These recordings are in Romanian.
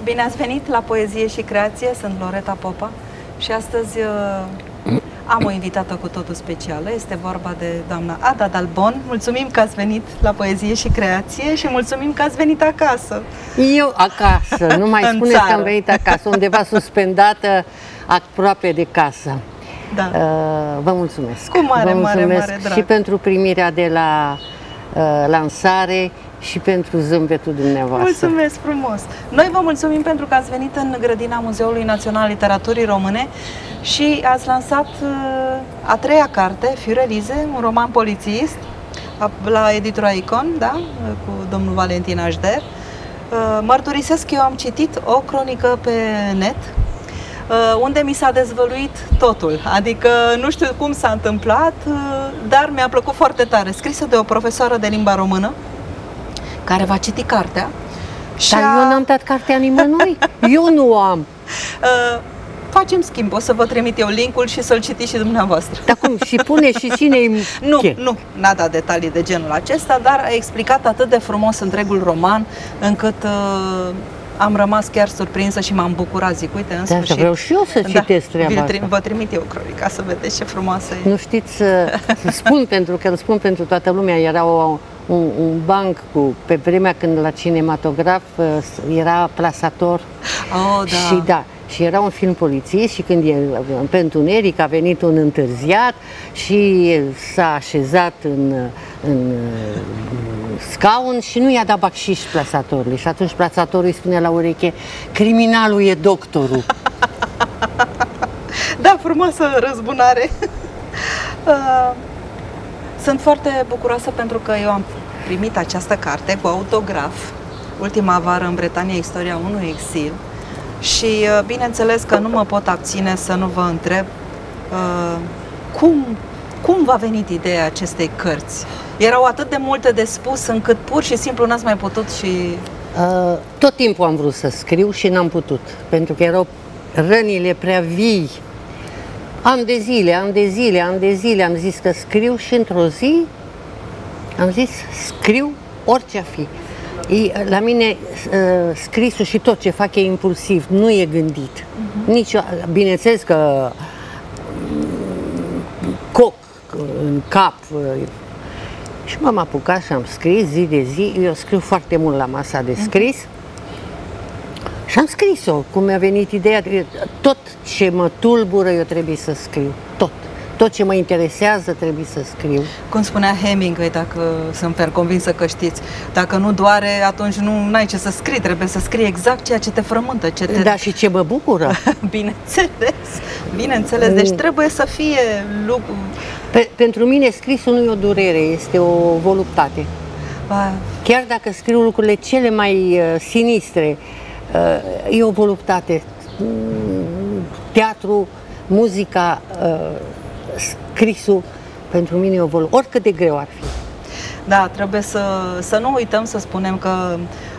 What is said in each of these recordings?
Bine ați venit la Poezie și Creație, sunt Loreta Popa și astăzi am o invitată cu totul specială, este vorba de doamna Ada Dalbon. Mulțumim că ați venit la Poezie și Creație și mulțumim că ați venit acasă. Eu acasă, nu mai spuneți că am venit acasă, undeva suspendată aproape de casă. Da. Vă mulțumesc. Cu mare, vă mulțumesc mare drag. și pentru primirea de la lansare și pentru zâmbetul dumneavoastră. Mulțumesc frumos! Noi vă mulțumim pentru că ați venit în grădina Muzeului Național Literaturii Române și ați lansat a treia carte, Fiorelize, un roman polițist, la editura Icon, da? Cu domnul Valentin Așder. Mărturisesc, eu am citit o cronică pe net, unde mi s-a dezvăluit totul, adică nu știu cum s-a întâmplat, dar mi-a plăcut foarte tare, scrisă de o profesoară de limba română, care va citi cartea. Dar eu n-am dat cartea nimănui, eu nu o am. Facem schimb, o să vă trimit eu linkul și să-l citiți și dumneavoastră. Dar cum? Și pune și cine-i... Nu, n-a dat detalii de genul acesta, dar a explicat atât de frumos întregul roman, încât am rămas chiar surprinsă și m-am bucurat, zic, uite, în sfârșit. Vreau și eu să citesc treaba asta. Vă trimit eu cronica să vedeți ce frumoasă e. Nu știți, spun pentru că îl spun pentru toată lumea, era un banc pe vremea când la cinematograf era plasator. Oh, da. Și era un film polițist și când pe întuneric a venit un întârziat și s-a așezat în scaun și nu i-a dat bacșiș plasatorului. Și atunci plasatorul îi spune la ureche: criminalul e doctorul. Da, frumoasă răzbunare. Sunt foarte bucuroasă pentru că eu am primit această carte cu autograf, ultima vară în Bretania, istoria unui exil. Și bineînțeles că nu mă pot abține să nu vă întreb cum v-a venit ideea acestei cărți? Erau atât de multe de spus încât pur și simplu n-ați mai putut și... Tot timpul am vrut să scriu și n-am putut, pentru că erau rănile prea vii. Ani de zile am zis că scriu și într-o zi am zis scriu orice a fi. La mine scrisul și tot ce fac e impulsiv, nu e gândit. Bineînțeles că coc în cap și m-am apucat și am scris zi de zi. Eu scriu foarte mult la masa de scris și am scris-o, cum mi-a venit ideea. Tot ce mă tulbură eu trebuie să scriu, tot ce mă interesează trebuie să scriu. Cum spunea Hemingway, dacă sunt fer convinsă că știți, dacă nu doare, atunci nu ai ce să scrii, trebuie să scrii exact ceea ce te frământă. Da, și ce mă bucură. Bineînțeles, deci trebuie să fie lucru. Pentru mine scrisul nu e o durere, este o voluptate. Chiar dacă scriu lucrurile cele mai sinistre, e o voluptate. Teatru, muzica, scrisul, pentru mine e o voluptate, oricât de greu ar fi. Da, trebuie să nu uităm să spunem că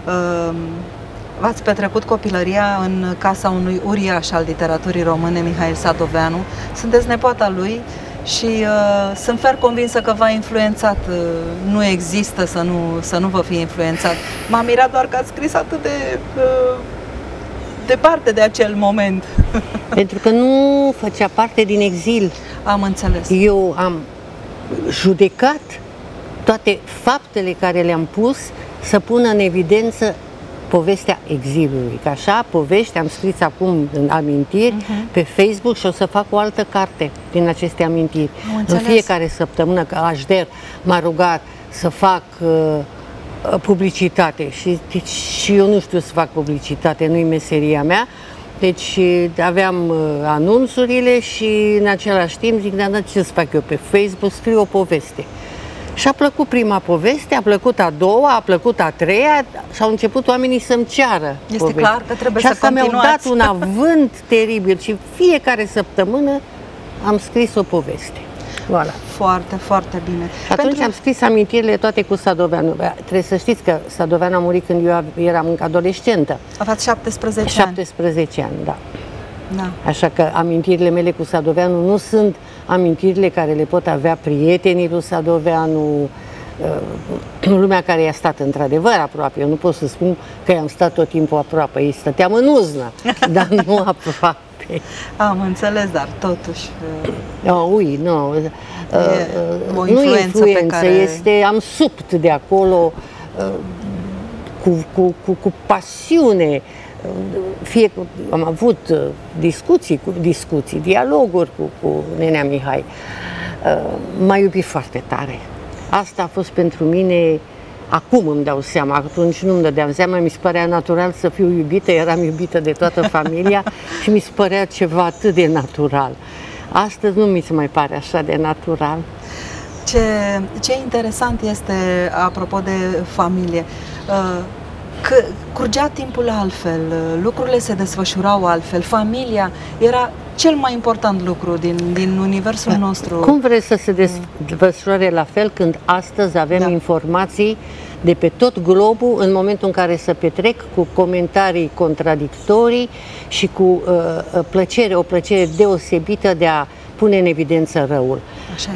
v-ați petrecut copilăria în casa unui uriaș al literaturii române, Mihail Sadoveanu. Sunteți nepoata lui și sunt fer convinsă că v-a influențat. Nu există să nu vă fie influențat. M-a mirat doar că ați scris atât de departe de acel moment. Pentru că nu făcea parte din exil. Am înțeles. Eu am judecat toate faptele care le-am pus să pună în evidență povestea exilului. Că așa, povești, am scris acum în amintiri pe Facebook și o să fac o altă carte din aceste amintiri. În fiecare săptămână, că Așder m-a rugat să fac publicitate și eu nu știu să fac publicitate, nu-i meseria mea. Deci aveam anunțurile și în același timp zic, dar ce să fac eu pe Facebook? Scriu o poveste. Și a plăcut prima poveste, a plăcut a doua, a plăcut a treia și au început oamenii să-mi ceară poveste. Clar că trebuie să continuați. Și asta mi-au dat un avânt teribil și fiecare săptămână am scris o poveste. Voilà. Foarte, foarte bine. Atunci am scris amintirile toate cu Sadoveanu. Trebuie să știți că Sadoveanu a murit când eu eram adolescentă. Aveați 17 ani. 17 ani, da. Așa că amintirile mele cu Sadoveanu nu sunt amintirile care le pot avea prietenii lui Sadoveanu, lumea care i-a stat într-adevăr aproape. Eu nu pot să spun că i-am stat tot timpul aproape, ei stăteam în uznă, dar nu aproape. Am înțeles, dar totuși... Nu influență, este, am subt de acolo cu pasiune. Am avut discuții, dialoguri cu nenea Mihai. M-a iubit foarte tare. Asta a fost pentru mine, acum îmi dau seama, atunci nu îmi dădeam seama, mi se părea natural să fiu iubită, eram iubită de toată familia și mi se părea ceva atât de natural. Astăzi nu mi se mai pare așa de natural. Ce interesant este, apropo de familie, că curgea timpul altfel, lucrurile se desfășurau altfel, familia era cel mai important lucru din universul nostru. Cum vreți să se desfășoare la fel când astăzi avem informații de pe tot globul în momentul în care se petrec cu comentarii contradictorii și cu o plăcere deosebită de a pune în evidență răul. Așa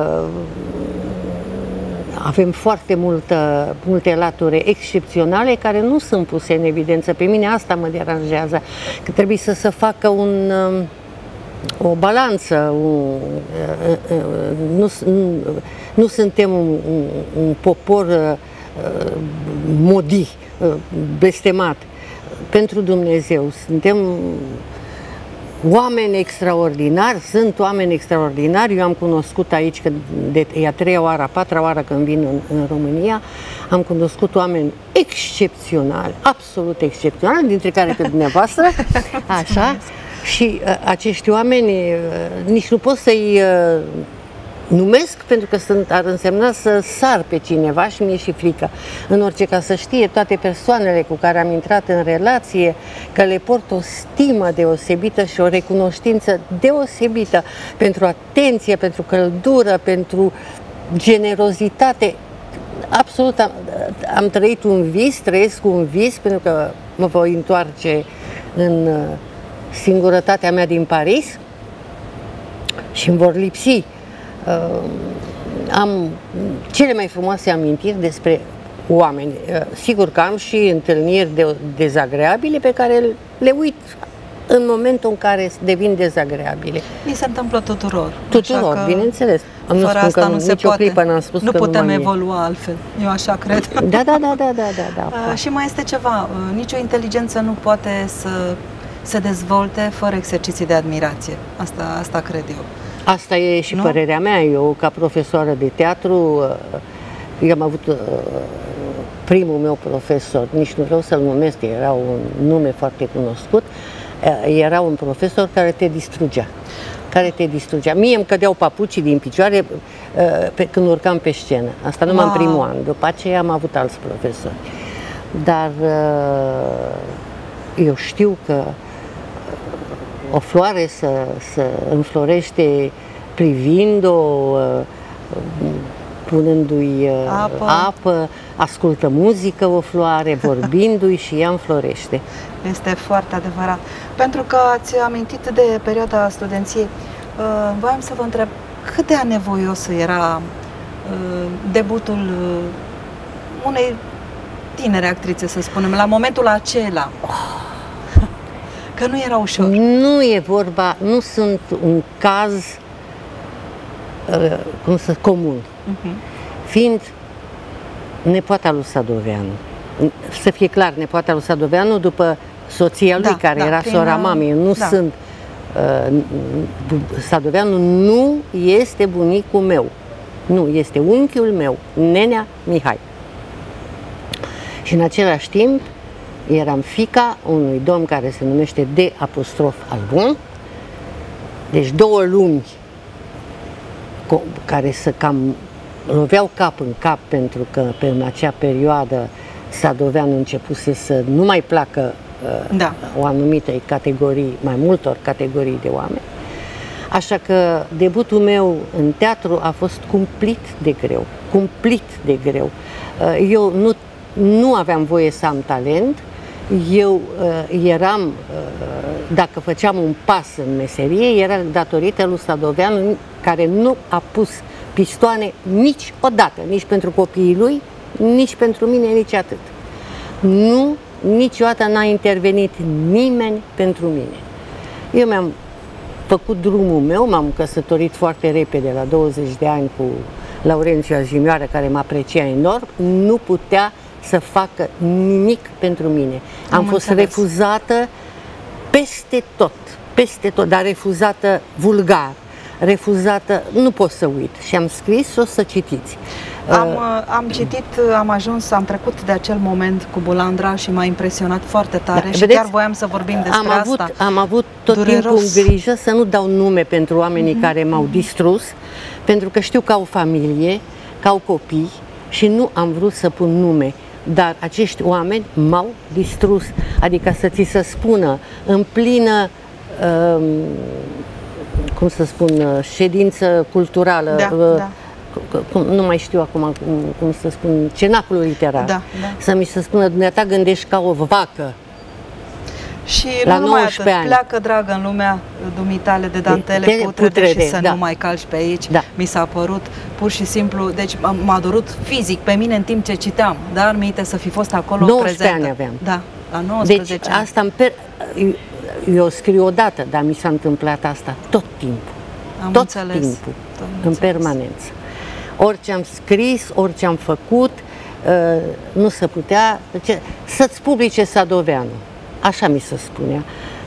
avem foarte multe laturi excepționale care nu sunt puse în evidență. Pe mine asta mă deranjează, că trebuie să se facă o balanță. Nu suntem un popor modih, blestemat. Pentru Dumnezeu, suntem oameni extraordinari, sunt oameni extraordinari. Eu am cunoscut aici, că e a treia oară, a patra oară când vin în România, am cunoscut oameni excepționali, absolut excepționali, dintre care pe dumneavoastră, așa, și acești oameni nici nu pot să-i numesc, pentru că ar însemna să sar pe cineva și mi-e și frică. În orice caz, să știe toate persoanele cu care am intrat în relație că le port o stimă deosebită și o recunoștință deosebită pentru atenție, pentru căldură, pentru generozitate. Absolut, am trăit un vis, trăiesc un vis, pentru că mă voi întoarce în singurătatea mea din Paris și îmi vor lipsi. Am cele mai frumoase amintiri despre oameni. Sigur că am și întâlniri dezagreabile pe care le uit în momentul în care devin dezagreabile. Mi se întâmplă tuturor. Tuturor, bineînțeles. Fără asta nu se poate. Nu putem evolua altfel. Eu așa cred. Da. Și mai este ceva. Nicio inteligență nu poate să se dezvolte fără exerciții de admirație. Asta cred eu. Asta e și părerea mea. Eu, ca profesoară de teatru, eu am avut primul meu profesor, nici nu vreau să-l numesc, era un nume foarte cunoscut, era un profesor care te distrugea. Mie îmi cădeau papucii din picioare când urcam pe scenă. Asta numai în primul an. După aceea am avut alți profesori. Dar eu știu că o floare să înflorește privind-o, punându-i apă, ascultă muzică o floare, vorbindu-i și ea înflorește. Este foarte adevărat. Pentru că ați amintit de perioada studenției, voiam să vă întreb cât de anevoios era debutul unei tinere actrițe, să spunem, la momentul acela. Că nu era ușor. Nu e vorba, nu sunt un caz comun. Fiind nepoata lui Sadoveanu. Să fie clar, nepoata lui Sadoveanu după soția lui, care era sora mamei. Nu sunt... Sadoveanu nu este bunicul meu. Nu, este unchiul meu, nenea Mihai. Și în același timp, eram fiica unui domn care se numește D'. Deci două lumi care se cam loveau cap în cap, pentru că în acea perioadă Sadoveanu începuse să nu mai placă o anumită categorie, mai multor categorii de oameni. Așa că debutul meu în teatru a fost cumplit de greu. Eu nu aveam voie să am talent. Eu eram, dacă făceam un pas în meserie, era datorită lui Sadoveanu, care nu a pus pistoane niciodată, nici pentru copiii lui, nici pentru mine, nici atât. Nu, niciodată n-a intervenit nimeni pentru mine. Eu mi-am făcut drumul meu, m-am căsătorit foarte repede, la 20 de ani, cu Laurențiu Azimioară, care mă aprecia enorm, nu putea să facă nimic pentru mine. Am fost refuzată peste tot, dar refuzată vulgar, refuzată, nu pot să uit. Și am scris, o să citiți. Am citit, am trecut de acel moment cu Bulandra și m-a impresionat foarte tare și vedeți, chiar voiam să vorbim despre asta. Am avut tot timpul grijă să nu dau nume pentru oamenii care m-au distrus, pentru că știu că au familie, că au copii și nu am vrut să pun nume. Dar acești oameni m-au distrus, adică să ți se spună în plină, cum să spun, ședință culturală, nu mai știu acum cum să spun, cenaclul literar, să mi se spună, dumneata gândești ca o vacă. Și la nu numai atât, pleacă, dragă, în lumea dumitale de dantele putrede și să nu mai calci pe aici. Mi s-a părut pur și simplu, deci m-a durut fizic pe mine în timp ce citeam, dar minte să fi fost acolo 19 prezentă. ani aveam. Da, la 19 deci, ani. Asta eu scriu odată, dar mi s-a întâmplat asta tot timpul. Tot timpul, în permanență. Orice am scris, orice am făcut, nu se putea, să-ți publice Sadoveanu. Așa mi se spunea.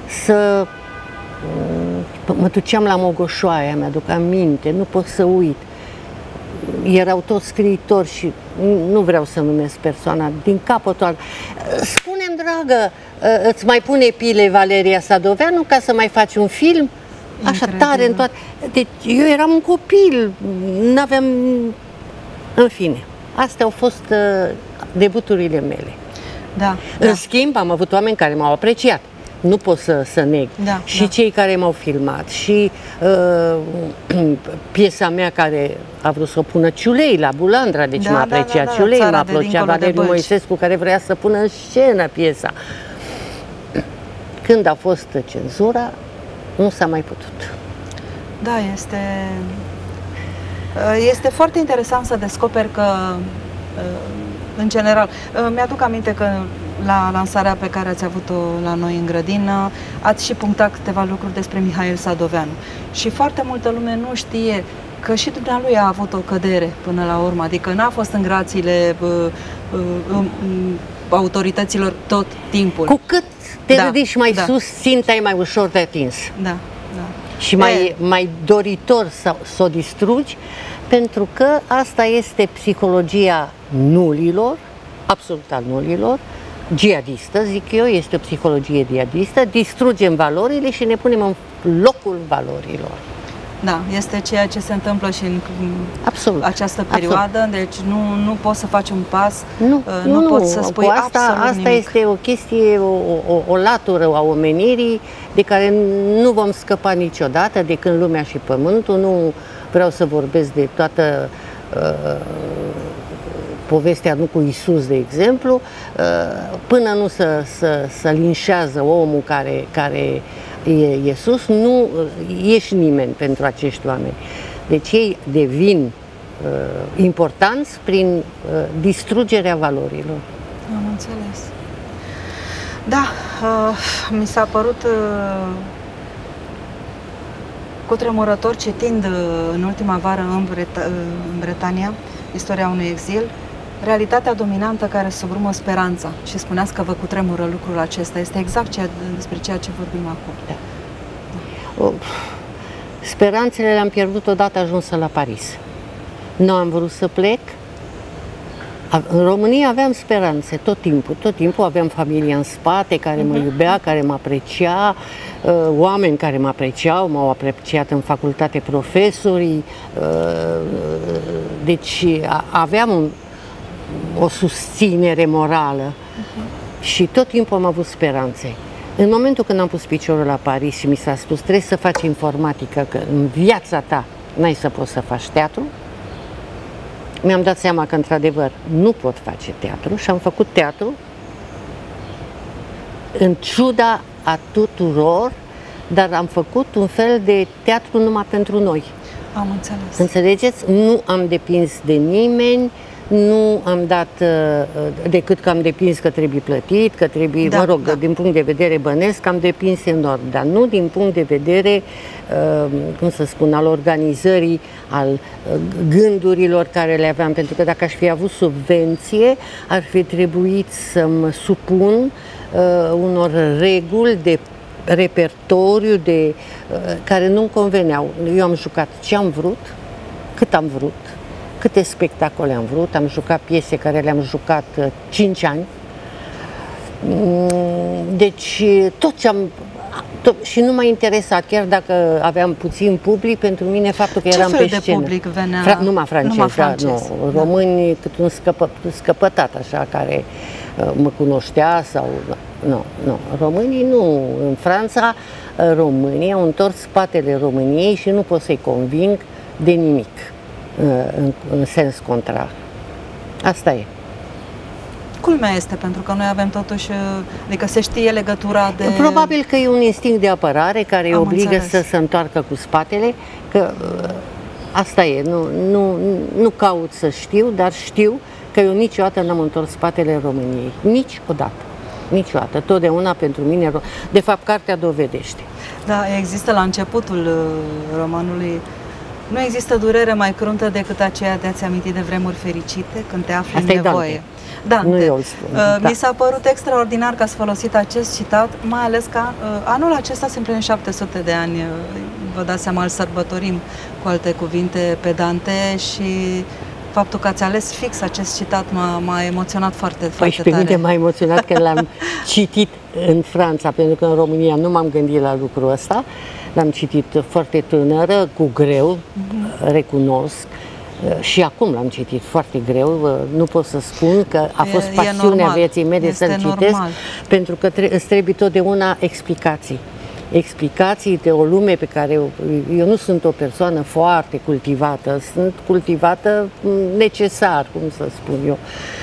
Mă duceam la Mogoșoaia, mi-aduc aminte, nu pot să uit. Erau toți scriitori și nu vreau să numesc persoana, din capătul alt. Spune-mi, dragă, îți mai pune pile Valeria Sadoveanu ca să mai faci un film? Așa tare în toate. Deci eu eram un copil, n-aveam... În fine, astea au fost debuturile mele. În schimb, am avut oameni care m-au apreciat. Nu pot să neg. Și cei care m-au filmat, și piesa mea care a vrut să o pună Ciulei la Bulandra, deci m-a apreciat Ciulei, m-a apreciat Valeriu Moisescu, care vrea să pună în scenă piesa. Când a fost cenzura, nu s-a mai putut. Da, este foarte interesant să descoperi că, în general, mi-aduc aminte că la lansarea pe care ați avut-o la noi în grădină, ați și punctat câteva lucruri despre Mihail Sadoveanu. Și foarte multă lume nu știe că și dumnealui a avut o cădere până la urmă, adică n-a fost în grațiile autorităților tot timpul. Cu cât te ridici mai sus, ținta e mai ușor de atins. Și mai doritor să o distrugi, pentru că asta este psihologia nulilor, absolut a nulilor, jihadistă, zic eu, este o psihologie jihadistă, distrugem valorile și ne punem în locul valorilor. Da, este ceea ce se întâmplă și în această perioadă, deci nu poți să faci un pas, nu poți să spui absolut nimic. Asta este o chestie, o latură a omenirii de care nu vom scăpa niciodată, de când lumea și pământul. Nu vreau să vorbesc de toată povestea nu cu Isus, de exemplu, până nu să linșează omul care e Iisus, nu ești nimeni pentru acești oameni. Deci ei devin importanți prin distrugerea valorilor. Am înțeles. Da, mi s-a părut cutremurător citind în ultima vară în Bretania istoria unui exil, realitatea dominantă care sugrumă speranța, și spuneați că vă cutremură lucrul acesta. Este exact despre ceea ce vorbim acum. Speranțele le-am pierdut odată ajunsă la Paris. Nu am vrut să plec. În România aveam speranțe tot timpul aveam familia în spate care mă iubea, care mă aprecia, oameni care mă apreciau, m-au apreciat în facultate profesorii, deci aveam o susținere morală și tot timpul am avut speranțe. În momentul când am pus piciorul la Paris și mi s-a spus trebuie să faci informatică, că în viața ta n-ai să poți să faci teatru, mi-am dat seama că într-adevăr nu pot face teatru și am făcut teatru în ciuda a tuturor, dar am făcut un fel de teatru numai pentru noi. Am înțeles. Înțelegeți? Nu am depins de nimeni, nu am dat decât că am depins că trebuie plătit, că trebuie, Da, mă rog, da. din punct de vedere bănesc, am depins enorm, dar nu din punct de vedere, cum să spun, al organizării, al gândurilor care le aveam, pentru că dacă aș fi avut subvenție, ar fi trebuit să mă supun unor reguli de repertoriu care nu-mi conveneau. Eu am jucat ce am vrut, cât am vrut, câte spectacole am vrut, am jucat piese care le-am jucat 5 ani. Deci tot ce am... și nu m-a interesat, chiar dacă aveam puțin public, pentru mine faptul că eram pe scenă. Ce fel de public venea? Numai francez, nu, români cât un scăpătat așa, care mă cunoștea sau... Nu, românii nu. În Franța, românii au întors spatele României și nu pot să-i conving de nimic, în sens contrar. Asta e. Culmea este, pentru că noi avem totuși, adică se știe legătura de... Probabil că e un instinct de apărare care îi obligă înțeles. să se întoarcă cu spatele, că asta e, nu caut să știu, dar știu că eu niciodată n-am întors spatele României. Niciodată. Niciodată. Totdeauna pentru mine, de fapt, cartea dovedește. Da, există la începutul romanului, nu există durere mai cruntă decât aceea de a-ți aminti de vremuri fericite când te afli Asta în e nevoie. Dante. Nu eu îl spun. Da. Mi s-a părut extraordinar că ați folosit acest citat, mai ales că anul acesta se împlinește 700 de ani, vă dați seama, îl sărbătorim, cu alte cuvinte, pe Dante, și faptul că ați ales fix acest citat m-a emoționat foarte, foarte și pe tare. mine m-a emoționat că l-am citit în Franța, pentru că în România nu m-am gândit la lucrul ăsta. L-am citit foarte tânără, cu greu, recunosc. Și acum l-am citit foarte greu, nu pot să spun că a fost pasiunea vieții mele să-l citesc, pentru că îți trebuie totdeauna explicații. Explicații de o lume pe care eu nu sunt o persoană foarte cultivată, sunt cultivată necesar, cum să spun eu.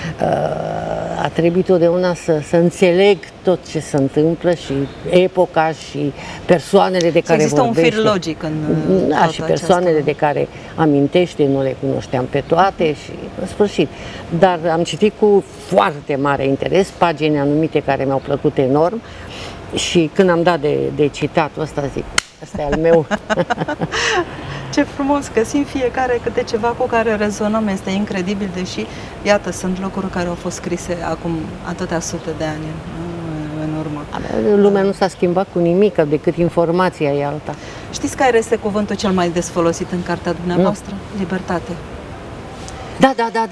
A trebuit totdeauna să înțeleg tot ce se întâmplă și epoca și persoanele de care există vorbește. un fir logic în și persoanele aceasta. de care amintește, nu le cunoșteam pe toate și în sfârșit. Dar am citit cu foarte mare interes pagini anumite care mi-au plăcut enorm. Și când am dat de citatul ăsta, zic, ăsta e al meu. Ce frumos, găsim fiecare câte ceva cu care rezonăm, este incredibil, deși, iată, sunt lucruri care au fost scrise acum atâtea sute de ani în urmă. Lumea nu s-a schimbat cu nimic, decât informația e alta. Știți care este cuvântul cel mai des folosit în cartea dumneavoastră? Nu. Libertate. Da.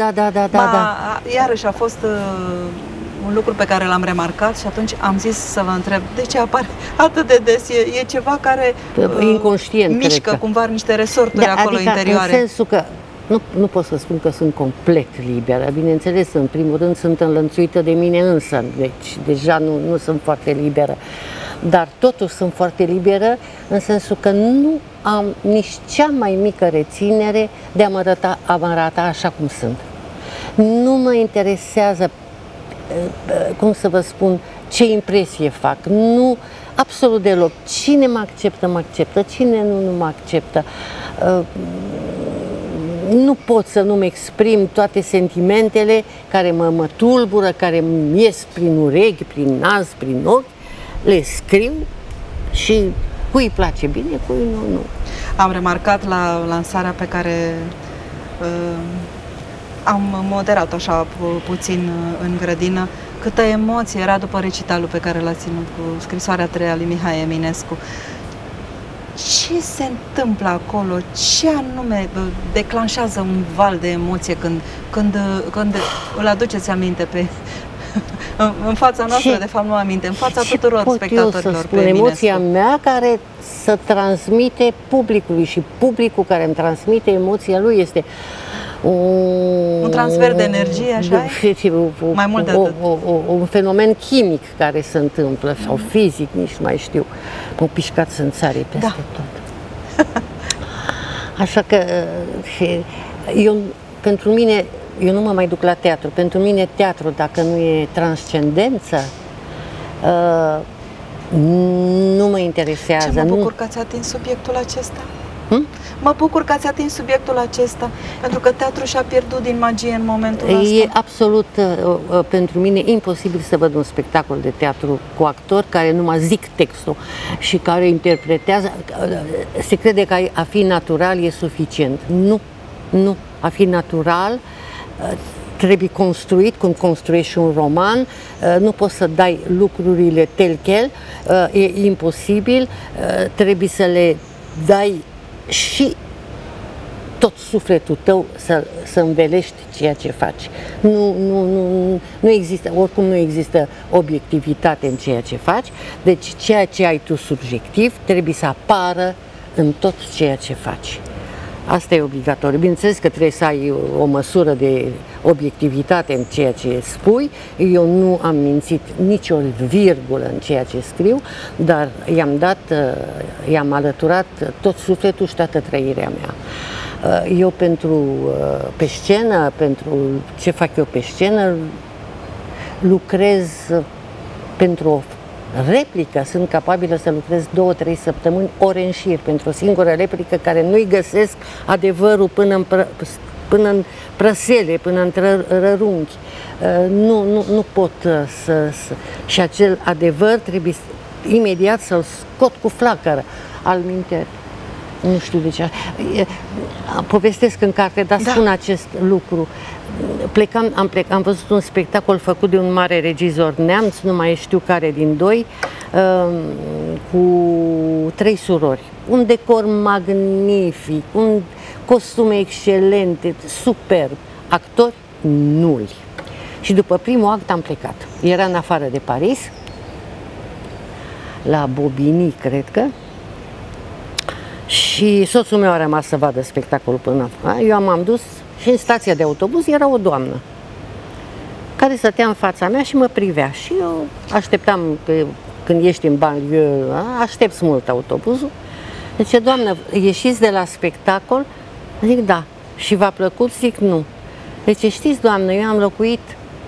Iarăși a fost... un lucru pe care l-am remarcat și atunci am zis să vă întreb de ce apare atât de des. E ceva care inconștient, mișcă cumva niște resorturi acolo adică interioare. În sensul că nu pot să spun că sunt complet liberă. Bineînțeles, în primul rând sunt înlănțuită de mine însă, deci deja nu sunt foarte liberă. Dar totuși sunt foarte liberă în sensul că nu am nici cea mai mică reținere de a mă arăta așa cum sunt. Nu mă interesează, cum să vă spun, ce impresie fac. Nu, absolut deloc. Cine mă acceptă, cine nu mă acceptă. Nu pot să nu-mi exprim toate sentimentele care mă tulbură, care îmi ies prin urechi, prin nas, prin ochi. Le scriu și cui îi place bine, cui nu. Am remarcat la lansarea pe care am moderat așa puțin în grădină, câtă emoție era după recitalul pe care l-a ținut cu scrisoarea a treia lui Mihai Eminescu. Ce se întâmplă acolo? Ce anume declanșează un val de emoție când îl aduceți aminte în fața noastră, de fapt nu aminte, în fața tuturor spectatorilor pe Eminescu? Emoția mea care să transmite publicului și publicul care îmi transmite emoția lui este un transfer de energie, așa? Mai mult de atât. Un fenomen chimic care se întâmplă, sau fizic, nici nu mai știu. M-au pișcat să-mi țare peste tot. Așa că pentru mine, eu nu mă mai duc la teatru. Pentru mine teatru, dacă nu e transcendență, nu mă interesează. Ce mă bucur că ați atins subiectul acesta. Mă bucur că ați atins subiectul acesta, pentru că teatrul și-a pierdut din magie în momentul ăsta. E absolut pentru mine imposibil să văd un spectacol de teatru cu actori care numai zic textul și care interpretează. Se crede că a fi natural e suficient. Nu, nu. A fi natural trebuie construit, cum construiești un roman, nu poți să dai lucrurile tel-chel, e imposibil, trebuie să le dai și tot sufletul tău să învelești ceea ce faci. Nu există, oricum nu există obiectivitate în ceea ce faci, deci ceea ce ai tu subiectiv trebuie să apară în tot ceea ce faci. Asta e obligatoriu. Bineînțeles că trebuie să ai o măsură de obiectivitate în ceea ce spui. Eu nu am mințit nicio virgulă în ceea ce scriu, dar i-am alăturat tot sufletul și toată trăirea mea. Eu pe scenă, pentru ce fac eu pe scenă, lucrez pentru o replică, sunt capabilă să lucrez 2-3 săptămâni, ore în șir, pentru o singură replică care nu-i găsesc adevărul până în prăsele, până în rărunchi. Nu pot și acel adevăr trebuie imediat să-l scot cu flacără. Alminte, nu știu de ce. Povestesc în carte, dar spun acest lucru. Am văzut un spectacol făcut de un mare regizor neamț, nu mai știu care din doi, cu 3 surori. Un decor magnific, un costume excelente, superb, actori nuli. Și după primul act am plecat. Era în afară de Paris, la Bobigny, cred că, și soțul meu a rămas să vadă spectacolul până. Eu m-am dus și în stația de autobuz era o doamnă care stătea în fața mea și mă privea. Și eu așteptam, când ești în banlieue, aștepți mult autobuzul. Zice, doamnă, ieșiți de la spectacol? Zic, da. Și v-a plăcut? Zic, nu. Deci, știți, doamnă, eu am locuit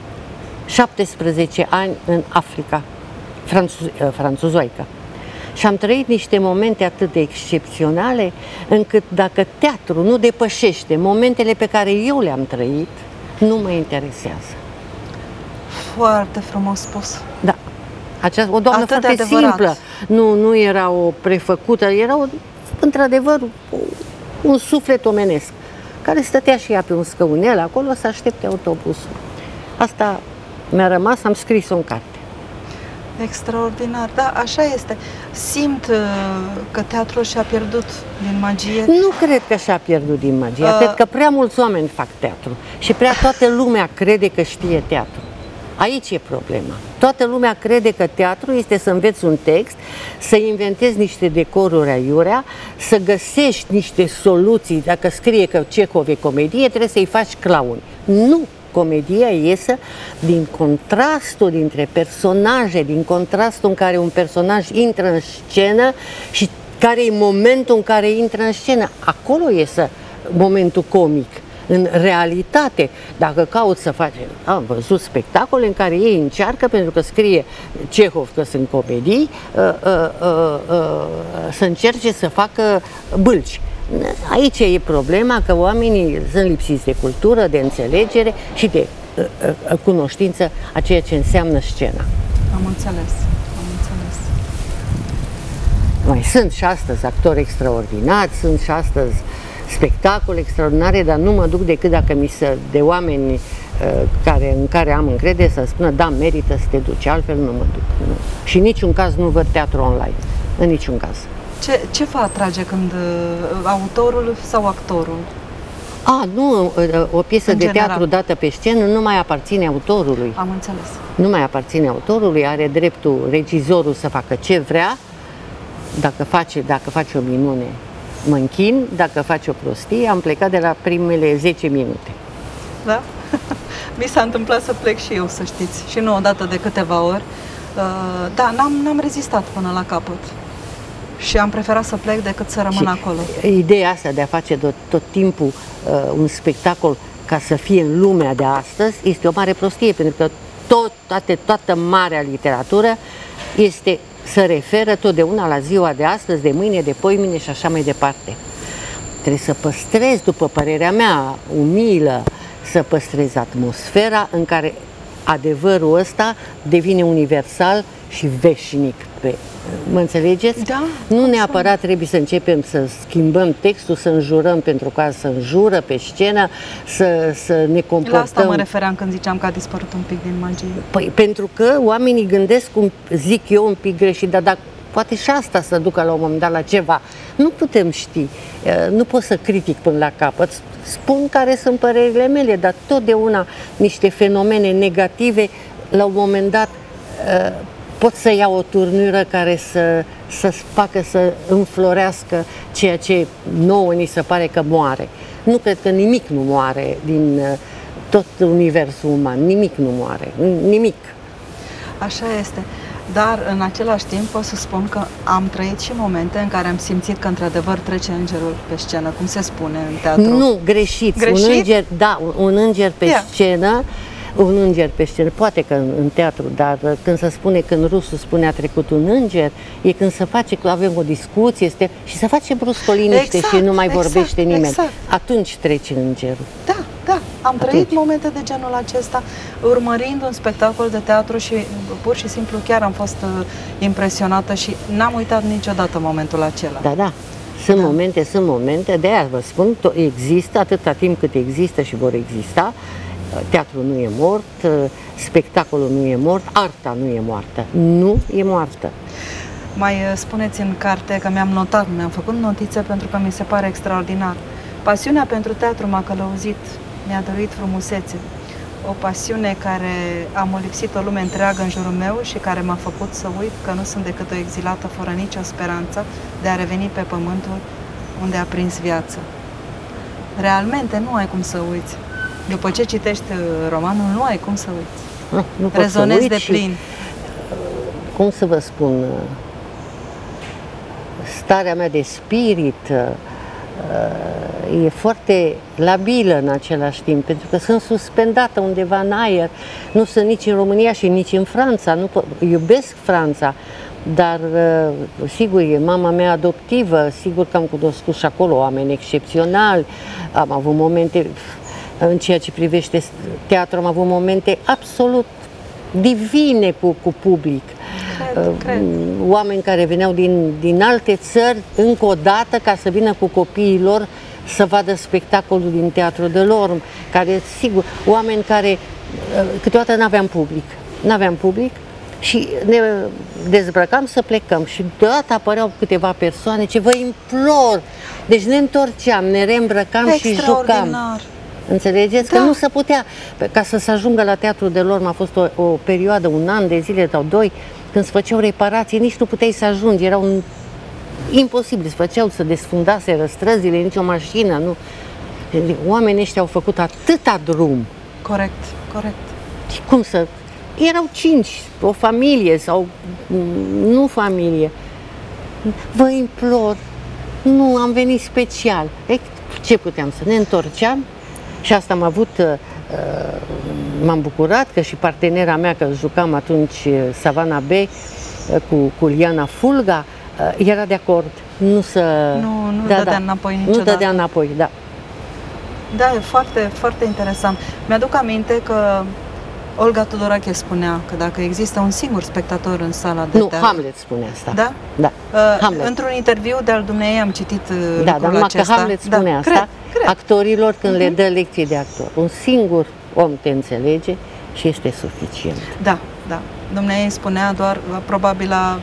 17 ani în Africa, franțuzoică. Și am trăit niște momente atât de excepționale, încât dacă teatru nu depășește momentele pe care eu le-am trăit, nu mă interesează. Foarte frumos spus. Da. O doamnă atât foarte simplă. Nu era o prefăcută, era într-adevăr un suflet omenesc, care stătea și ea pe un scăunel acolo să aștepte autobuzul. Asta mi-a rămas, am scris-o în carte. Extraordinar, da, așa este. Simt că teatrul și-a pierdut din magie. Nu cred că și-a pierdut din magie, cred că prea mulți oameni fac teatru și prea toată lumea crede că știe teatru. Aici e problema. Toată lumea crede că teatru este să înveți un text, să inventezi niște decoruri aiurea, să găsești niște soluții. Dacă scrie că Cehov e comedie, trebuie să-i faci clown. Nu! Comedia iese din contrastul dintre personaje, din contrastul în care un personaj intră în scenă și care e momentul în care intră în scenă. Acolo iese momentul comic. În realitate, dacă cauți să faci, am văzut spectacole în care ei încearcă, pentru că scrie Cehov că sunt comedii, să încerce să facă bâlci. Aici e problema, că oamenii sunt lipsiți de cultură, de înțelegere și de cunoștință a ceea ce înseamnă scena. Am înțeles, am înțeles. Mai sunt și astăzi actori extraordinari, sunt și astăzi spectacole extraordinare, dar nu mă duc decât dacă de oameni în care am încredere să spună, da, merită să te duci, altfel nu mă duc. Nu. Și în niciun caz nu văd teatru online, în niciun caz. Ce vă atrage când autorul sau actorul? Nu, o piesă de teatru dată pe scenă nu mai aparține autorului. Am înțeles. Nu mai aparține autorului, are dreptul regizorul să facă ce vrea. Dacă face o minune, mă închin, dacă face o prostie, am plecat de la primele 10 minute. Da? Mi s-a întâmplat să plec și eu, să știți, și nu odată, de câteva ori. Da, n-am rezistat până la capăt. Și am preferat să plec decât să rămân acolo. Ideea asta de a face tot timpul un spectacol ca să fie în lumea de astăzi este o mare prostie, pentru că toată marea literatură se referă totdeauna la ziua de astăzi, de mâine, de poimine și așa mai departe. trebuie să păstrezi, după părerea mea umilă, să păstrezi atmosfera în care adevărul ăsta devine universal și veșnic. Mă înțelegeți? Da. Nu neapărat trebuie să începem să schimbăm textul, să înjurăm pentru că să înjură pe scenă, să ne comportăm. La asta mă refeream când ziceam că a dispărut un pic din magie. Păi, pentru că oamenii gândesc, zic eu, un pic greșit, dar poate și asta să ducă la un moment dat la ceva. Nu putem ști. Nu pot să critic până la capăt. Spun care sunt părerile mele, dar totdeauna niște fenomene negative, la un moment dat, pot să ia o turnură care să facă să înflorească ceea ce nouă ni se pare că moare. Nu cred că nimic nu moare din tot universul uman. Nimic nu moare. Nimic. Așa este. Dar în același timp pot să spun că am trăit și momente în care am simțit că într-adevăr trece îngerul pe scenă, cum se spune în teatru. Nu, greșiți. Greșit? Un înger, da, un înger pe scenă. Un înger pe scenă, poate că în teatru, dar când se spune, când rusul spune a trecut un înger, e când se face, că avem o discuție și se face brusc o liniște și nu mai vorbește nimeni. Exact. Atunci trece îngerul. Da, da, am trăit momente de genul acesta, urmărind un spectacol de teatru și pur și simplu chiar am fost impresionată și n-am uitat niciodată momentul acela. Da, da. Sunt momente, de aia vă spun, există atâta timp cât există și vor exista. Teatrul nu e mort, spectacolul nu e mort, arta nu e moartă. Nu e moartă. Mai spuneți în carte că mi-am făcut notițe pentru că mi se pare extraordinar. Pasiunea pentru teatru m-a călăuzit, mi-a dăruit frumusețe. O pasiune care a molipsit o lume întreagă în jurul meu și care m-a făcut să uit că nu sunt decât o exilată fără nicio speranță de a reveni pe pământul unde a prins viață. Realmente nu ai cum să uiți. După ce citești romanul, nu ai cum să uiți. Nu rezonezi de plin. Cum să vă spun, starea mea de spirit e foarte labilă în același timp, pentru că sunt suspendată undeva în aer. Nu sunt nici în România și nici în Franța. Iubesc Franța, dar sigur e mama mea adoptivă, sigur că am cunoscut și acolo oameni excepționali, am avut momente. În ceea ce privește teatru, am avut momente absolut divine cu public. Cred. Oameni care veneau din alte țări încă o dată ca să vină cu copiii lor să vadă spectacolul din Teatrul de Lorm, care, sigur, oameni care câteodată n-aveam public și ne dezbrăcam să plecăm și deodată apăreau câteva persoane ce vă implor, deci ne întorceam, ne reîmbrăcam și jucam. Înțelegeți? Da. Că nu se putea. Ca să se ajungă la Teatrul de Lorm a fost o perioadă, un an de zile sau doi, când se făceau reparații, nici nu puteai să ajungi, erau imposibil, se făceau, să desfundaseră străzile, nicio mașină, nu. Oamenii ăștia au făcut atâta drum. Corect, corect. Și cum să... Erau 5, o familie sau nu familie. Vă implor, nu, am venit special. Ce puteam să ne întorceam? Și asta am avut, m-am bucurat că și partenera mea, că jucam atunci Savana B cu Liana Fulga, era de acord. Nu dădea înapoi niciodată. Nu dădea înapoi, da. Da, e foarte, foarte interesant. Mi-aduc aminte că Olga Tudorache spunea că dacă există un singur spectator în sala de teatru... Nu, Hamlet spune asta. Da? Da. Într-un interviu de-al dumneavoastră am citit lucrul acesta. Că Hamlet spune asta actorilor când le dă lecții de actor. Un singur om te înțelege și este suficient. Da, da. Dumneavoastră spunea doar, probabil a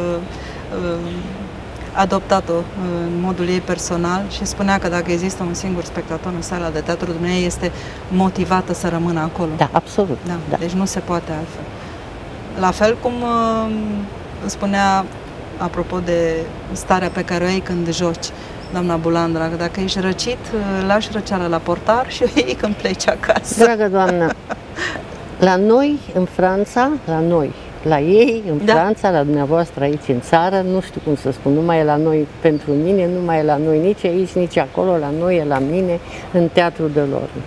adoptat-o în modul ei personal și spunea că dacă există un singur spectator în sala de teatru, dumneavoastră este motivată să rămână acolo. Da, absolut. Da. Da. Deci nu se poate altfel. La fel cum spunea, apropo de starea pe care o ai când joci, doamna Bulandra, că dacă ești răcit, lași răceala la portar și o iei când pleci acasă. Dragă doamnă, la noi, în Franța, la ei, în Franța, la dumneavoastră aici în țară, nu știu cum să spun, nu mai e la noi pentru mine, nu mai e la noi nici aici, nici acolo, la noi e la mine, în Teatrul de Lorm.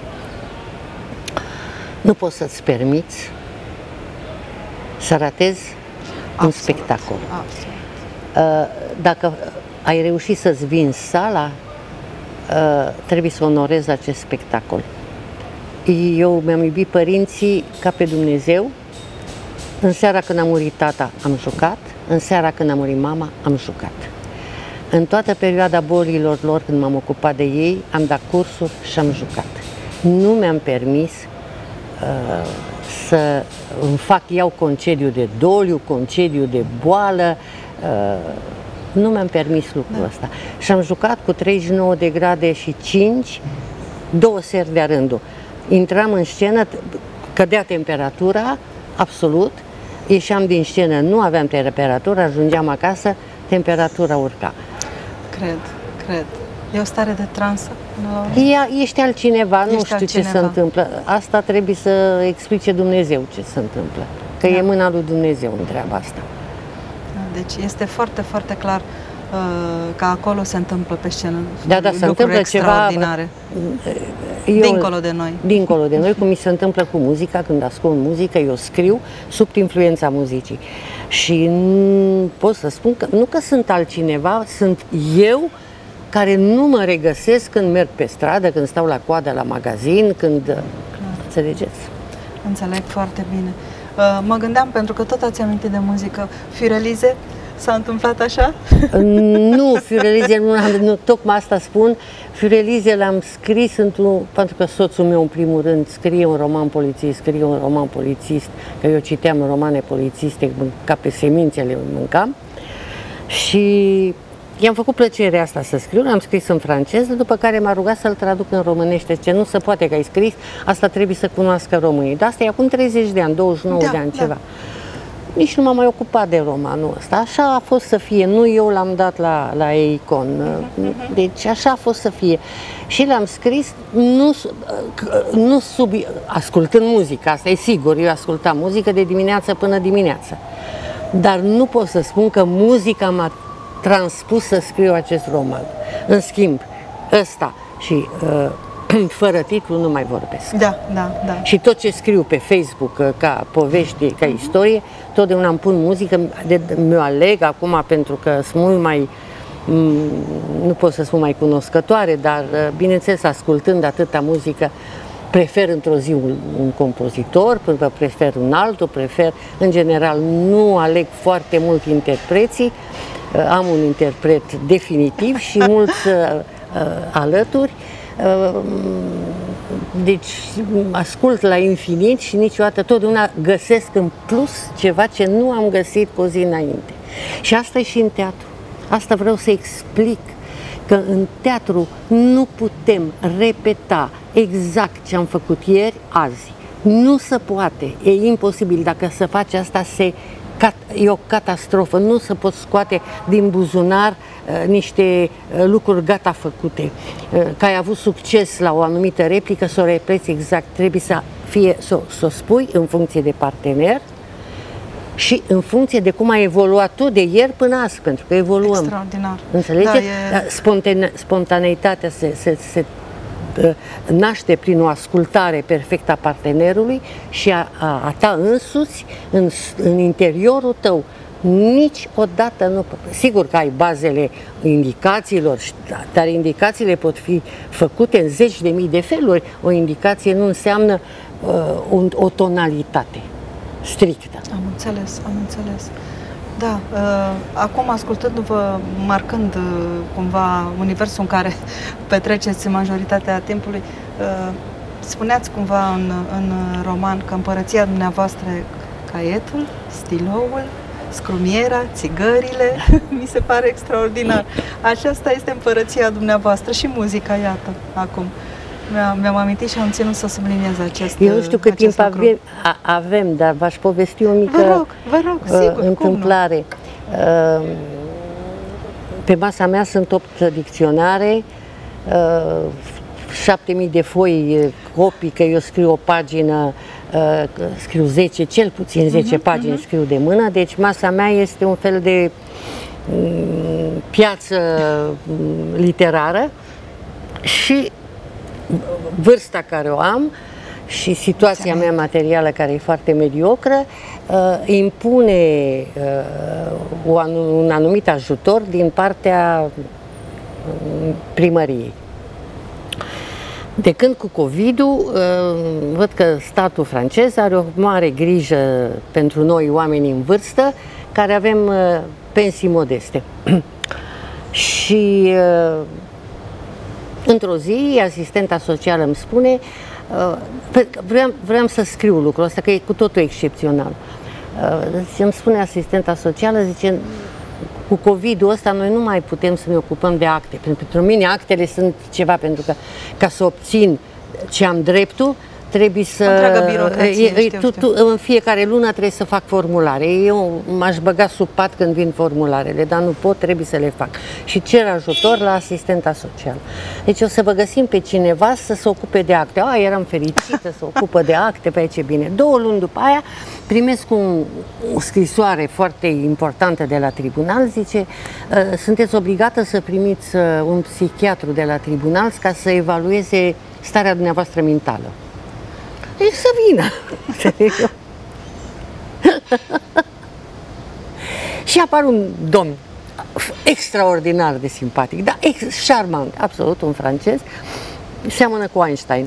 Nu poți să-ți permiți să ratezi un spectacol. Absolut. Dacă ai reușit să-ți vinzi sala, trebuie să onorez acest spectacol. Eu mi-am iubit părinții ca pe Dumnezeu. În seara când a murit tata am jucat, în seara când a murit mama am jucat. În toată perioada bolilor lor, când m-am ocupat de ei, am dat cursuri și am jucat. Nu mi-am permis să îmi fac, iau concediu de doliu, concediu de boală, nu mi-am permis lucrul ăsta. Și am jucat cu 39 de grade și 5, 2 seri de-a rândul. Intram în scenă, cădea temperatura, absolut, ieșeam din scenă, nu aveam temperatură, ajungeam acasă, temperatura urca. Cred. E o stare de transă? Ești altcineva, nu știu ce se întâmplă. Asta trebuie să explice Dumnezeu ce se întâmplă. Că e mâna lui Dumnezeu în treaba asta. Deci este foarte, foarte clar că acolo se întâmplă pe scenă se întâmplă ceva dincolo de noi. Dincolo de noi, cum mi se întâmplă cu muzica, când ascult muzică, eu scriu sub influența muzicii. Și pot să spun că nu că sunt altcineva, sunt eu care nu mă regăsesc când merg pe stradă, când stau la coadă la magazin, când... Înțelegeți? Înțeleg foarte bine. Mă gândeam, pentru că tot ați amintit de muzică, Fiurelize, s-a întâmplat așa? Nu, Fiurelize, nu, tocmai asta spun. Fiurelize l-am scris pentru că soțul meu, în primul rând, scrie un roman polițist, că eu citeam romane polițiste, ca pe semințe le mâncam. Și i-am făcut plăcerea asta să scriu, l-am scris în franceză, după care m-a rugat să-l traduc în românește. Ce nu se poate că ai scris, asta trebuie să cunoască românii. Dar asta e acum 30 de ani, 29 de ani, ceva. Nici nu m-am mai ocupat de romanul ăsta. Așa a fost să fie. Nu eu l-am dat la Eicon. Deci așa a fost să fie. Și l-am scris ascultând muzică, asta e sigur. Eu ascultam muzică de dimineață până dimineață. Dar nu pot să spun că muzica m-a transpus să scriu acest roman. În schimb, ăsta și fără titlu nu mai vorbesc. Da. Și tot ce scriu pe Facebook ca povești, ca istorie, totdeauna îmi pun muzică, mi-o aleg acum pentru că sunt mult mai, nu pot să spun mai cunoscătoare, dar bineînțeles ascultând atâta muzică, prefer într-o zi un compozitor, prefer un altul, în general nu aleg foarte mult interpreții, am un interpret definitiv și mulți alături. Deci ascult la infinit și niciodată, totdeauna găsesc în plus ceva ce nu am găsit cu o zi înainte. Și asta e și în teatru. Asta vreau să explic, că în teatru nu putem repeta exact ce am făcut ieri, azi. Nu se poate, e imposibil. Dacă se face asta, e o catastrofă. Nu se pot scoate din buzunar niște lucruri gata făcute. Că ai avut succes la o anumită replică, să o repeți exact. Trebuie să o spui în funcție de partener și în funcție de cum ai evoluat tu de ieri până azi, pentru că evoluăm. Extraordinar. Înțelegeți? Spontaneitatea se naște prin o ascultare perfectă a partenerului și a ta însuți în interiorul tău. Niciodată nu... Sigur că ai bazele indicațiilor, dar indicațiile pot fi făcute în zeci de mii de feluri. O indicație nu înseamnă o tonalitate strictă. Am înțeles. Da, acum ascultându-vă, marcând cumva universul în care petreceți majoritatea timpului, spuneați cumva în roman că împărăția dumneavoastră e caietul, stiloul, scrumiera, țigările, mi se pare extraordinar. Aceasta este împărăția dumneavoastră și muzica, iată, acum. Mi-am amintit și am ținut să subliniez acest Eu nu știu cât timp avem, dar v-aș povesti o mică vă rog, sigur, întâmplare. Pe masa mea sunt 8 dicționare, 7000 de foi, copii, că eu scriu o pagină, scriu 10, cel puțin 10 pagini scriu de mână, deci masa mea este un fel de piață literară și vârsta care o am și situația mea materială, care e foarte mediocră, impune un anumit ajutor din partea primăriei. De când cu COVID-ul, văd că statul francez are o mare grijă pentru noi, oamenii în vârstă, care avem pensii modeste. Și într-o zi, asistenta socială îmi spune, vreau să scriu lucrul ăsta, că e cu totul excepțional. Îmi spune asistenta socială, zice, cu COVID-ul ăsta noi nu mai putem să ne ocupăm de acte. Pentru mine actele sunt ceva, pentru că ca să obțin ce am dreptul, trebuie să... În fiecare lună trebuie să fac formulare. Eu m-aș băga sub pat când vin formularele, dar nu pot, trebuie să le fac. Și cer ajutor la asistenta socială. Deci o să vă găsim pe cineva să se ocupe de acte. Eram fericită să ocupă de acte, pe ce bine. 2 luni după aia primesc o scrisoare foarte importantă de la tribunal, zice, sunteți obligată să primiți un psihiatru de la tribunal ca să evalueze starea dumneavoastră mentală. Deci să vină. Și apare un domn extraordinar de simpatic, dar șarmant, absolut, un francez, seamănă cu Einstein.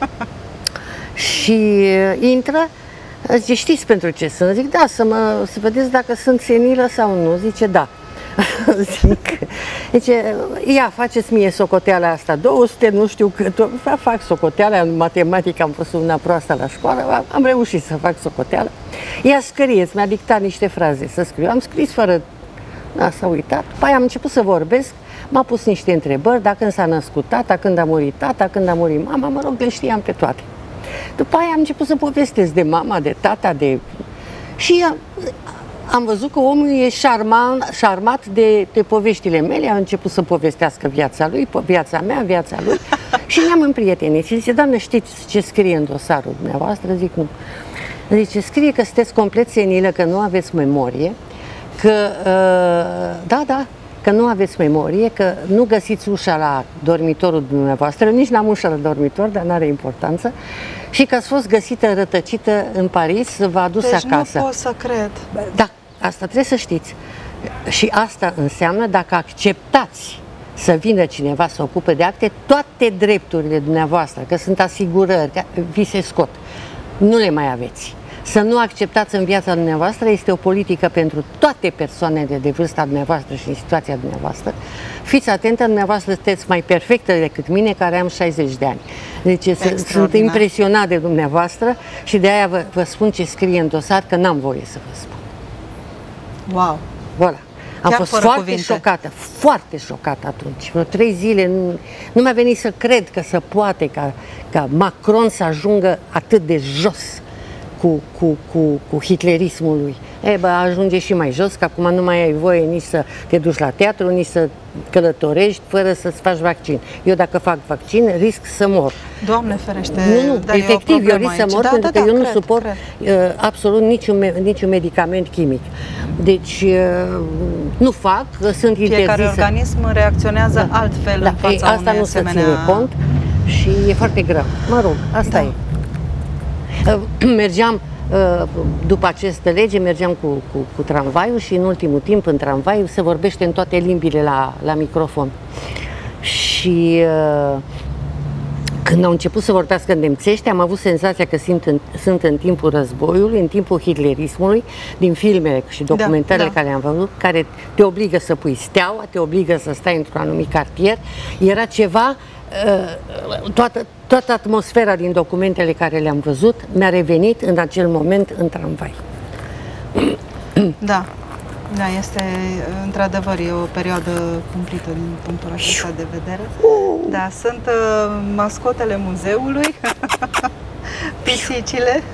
Și intră, zice, știți pentru ce sunt? Zic, da, să vedeți dacă sunt senilă sau nu. Zice, da. Zic, zice, ia, faceți mie socoteala asta, 200, nu știu cât, fac socoteala, în matematică am fost una proastă la școală, am reușit să fac socoteala. Ia, scrieți, mi-a dictat niște fraze să scriu, am scris fără, s-a uitat, după aia am început să vorbesc, m-a pus niște întrebări, dacă când s-a născut tata, când a murit tata, când a murit mama, mă rog, le știam pe toate. După aia am început să povestesc de mama, de tata, și am văzut că omul e șarmat de poveștile mele, a început să povestească viața lui, viața mea, viața lui și ne-am împrietenit. Și zice, doamnă, știți ce scrie în dosarul dumneavoastră? Zic, nu. Zice, scrie că sunteți complet senilă, că nu aveți memorie, că, că nu aveți memorie, că nu găsiți ușa la dormitorul dumneavoastră, nici n-am ușa la dormitor, dar n-are importanță, și că ați fost găsită rătăcită în Paris, v-a adus acasă. Deci nu pot să cred. Da, asta trebuie să știți. Și asta înseamnă, dacă acceptați să vină cineva să ocupe de acte, toate drepturile dumneavoastră, că sunt asigurări, că vi se scot, nu le mai aveți. Să nu acceptați în viața dumneavoastră este o politică pentru toate persoanele de vârsta dumneavoastră și în situația dumneavoastră. Fiți atentă, dumneavoastră sunteți mai perfectă decât mine, care am 60 de ani. Deci sunt impresionat de dumneavoastră și de aia vă spun ce scrie în dosar, că n-am voie să vă spun. Wow! Voilà. Am fost foarte șocată, foarte șocată atunci. Vreo 3 zile nu mi-a venit să cred că se poate ca Macron să ajungă atât de jos cu hitlerismul lui. Ajunge și mai jos, că acum nu mai ai voie nici să te duci la teatru, nici să călătorești fără să-ți faci vaccin. Eu dacă fac vaccin, risc să mor. Doamne ferește! Nu, efectiv, eu risc să mor, pentru că eu nu suport absolut niciun medicament chimic. Deci, nu fac, sunt interzise. Fiecare organism reacționează altfel în fața asta unei nu asemenea... se ține cont și e foarte grav. Mă rog, asta e. Mergeam, după această lege, mergeam cu tramvaiul și în ultimul timp în tramvai se vorbește în toate limbile la microfon. Și când au început să vorbească în nemțește, am avut senzația că sunt în timpul războiului, în timpul hitlerismului, din filmele și documentarele care le-am văzut, care te obligă să pui steaua, te obligă să stai într-un anumit cartier. Era ceva, toată atmosfera din documentele care le-am văzut mi-a revenit în acel moment în tramvai. Da, da, este într-adevăr o perioadă cumplită din punctul acesta de vedere. Da, sunt mascotele muzeului, pisicile.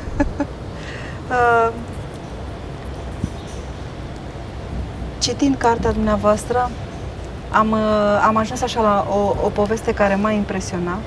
Citind cartea dumneavoastră, am ajuns așa la o poveste care m-a impresionat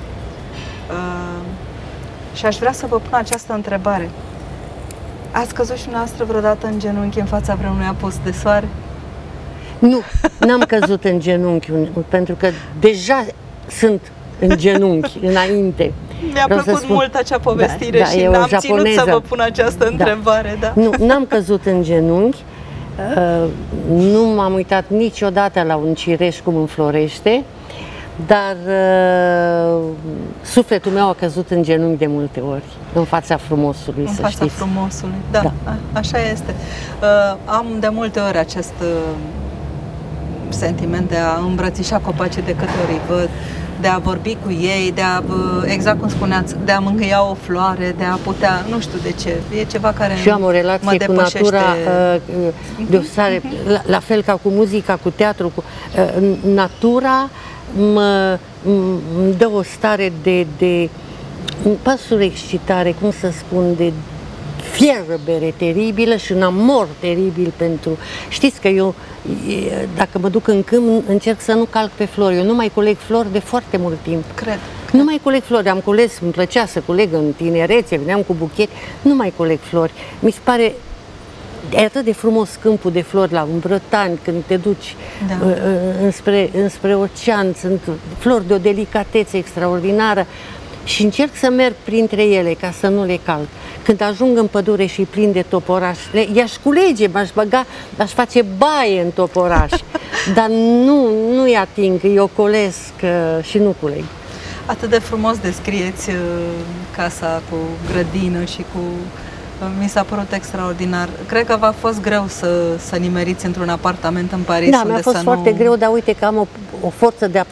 și aș vrea să vă pun această întrebare. Ați căzut și dumneavoastră vreodată în genunchi în fața vreunui apus de soare? Nu, n-am căzut în genunchi, pentru că deja sunt în genunchi înainte. Mi-a plăcut mult acea povestire și n-am ținut să vă pun această întrebare. Da. Nu, n-am căzut în genunchi, nu m-am uitat niciodată la un cireș cum înflorește, dar sufletul meu a căzut în genunchi de multe ori, în fața frumosului, în să fața știți. frumosului, da. Așa este. Am de multe ori acest sentiment de a îmbrățișa copacii de câte ori îi văd, de a vorbi cu ei, de a, exact cum spuneați, de a mângâia o floare, de a putea, nu știu de ce, e ceva care și eu am o relație cu natura deosebire, la fel ca cu muzica, cu teatru, cu natura îmi dă o stare de excitare, cum să spun, de fierbere teribilă și un amor teribil pentru... Știți că eu, dacă mă duc în câmp, încerc să nu calc pe flori. Eu nu mai coleg flori de foarte mult timp. Cred. Nu mai coleg flori. Am cules, îmi plăcea să coleg în tinerețe, veneam cu buchet. Nu mai coleg flori. Mi se pare e atât de frumos câmpul de flori la Brătani, când te duci înspre ocean. Sunt flori de o delicatețe extraordinară. Și încerc să merg printre ele ca să nu le calc. Când ajung în pădure și plin de toporași, i-aș culege, m-aș băga, aș face baie în toporaș, dar nu-i ating, îi ocolesc și nu culeg. Atât de frumos descrieți casa cu grădină și cu... Mi s-a părut extraordinar. Cred că v-a fost greu să nimeriți într-un apartament în Paris. Da, mi-a fost foarte greu, dar uite că am o forță de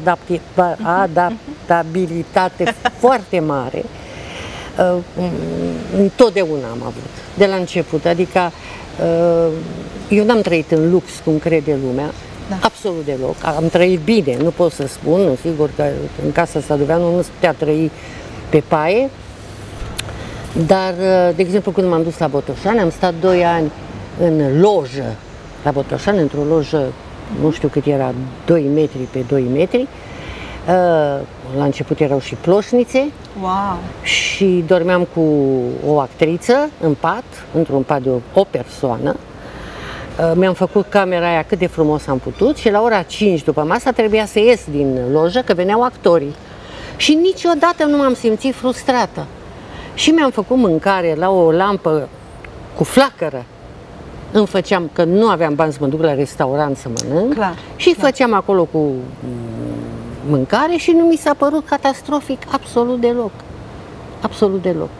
adaptabilitate foarte mare. Întotdeauna am avut, de la început. Adică eu n-am trăit în lux, cum crede lumea, absolut deloc. Am trăit bine, nu pot să spun, sigur că în casa Sadoveanu nu se putea trăi pe paie. Dar, de exemplu, când m-am dus la Botoșani, am stat 2 ani în lojă la Botoșani, într-o lojă, nu știu cât era, 2 metri pe 2 metri. La început erau și ploșnițe. Wow. Și dormeam cu o actriță în pat, într-un pat de o persoană. Mi-am făcut camera aia cât de frumos am putut și la ora 5 după masa trebuia să ies din lojă, că veneau actorii. Și niciodată nu m-am simțit frustrată. Și mi-am făcut mâncare la o lampă cu flacără. Îmi făceam, că nu aveam bani să mă duc la restaurant să mănânc, și făceam acolo cu mâncare și nu mi s-a părut catastrofic absolut deloc. Absolut deloc.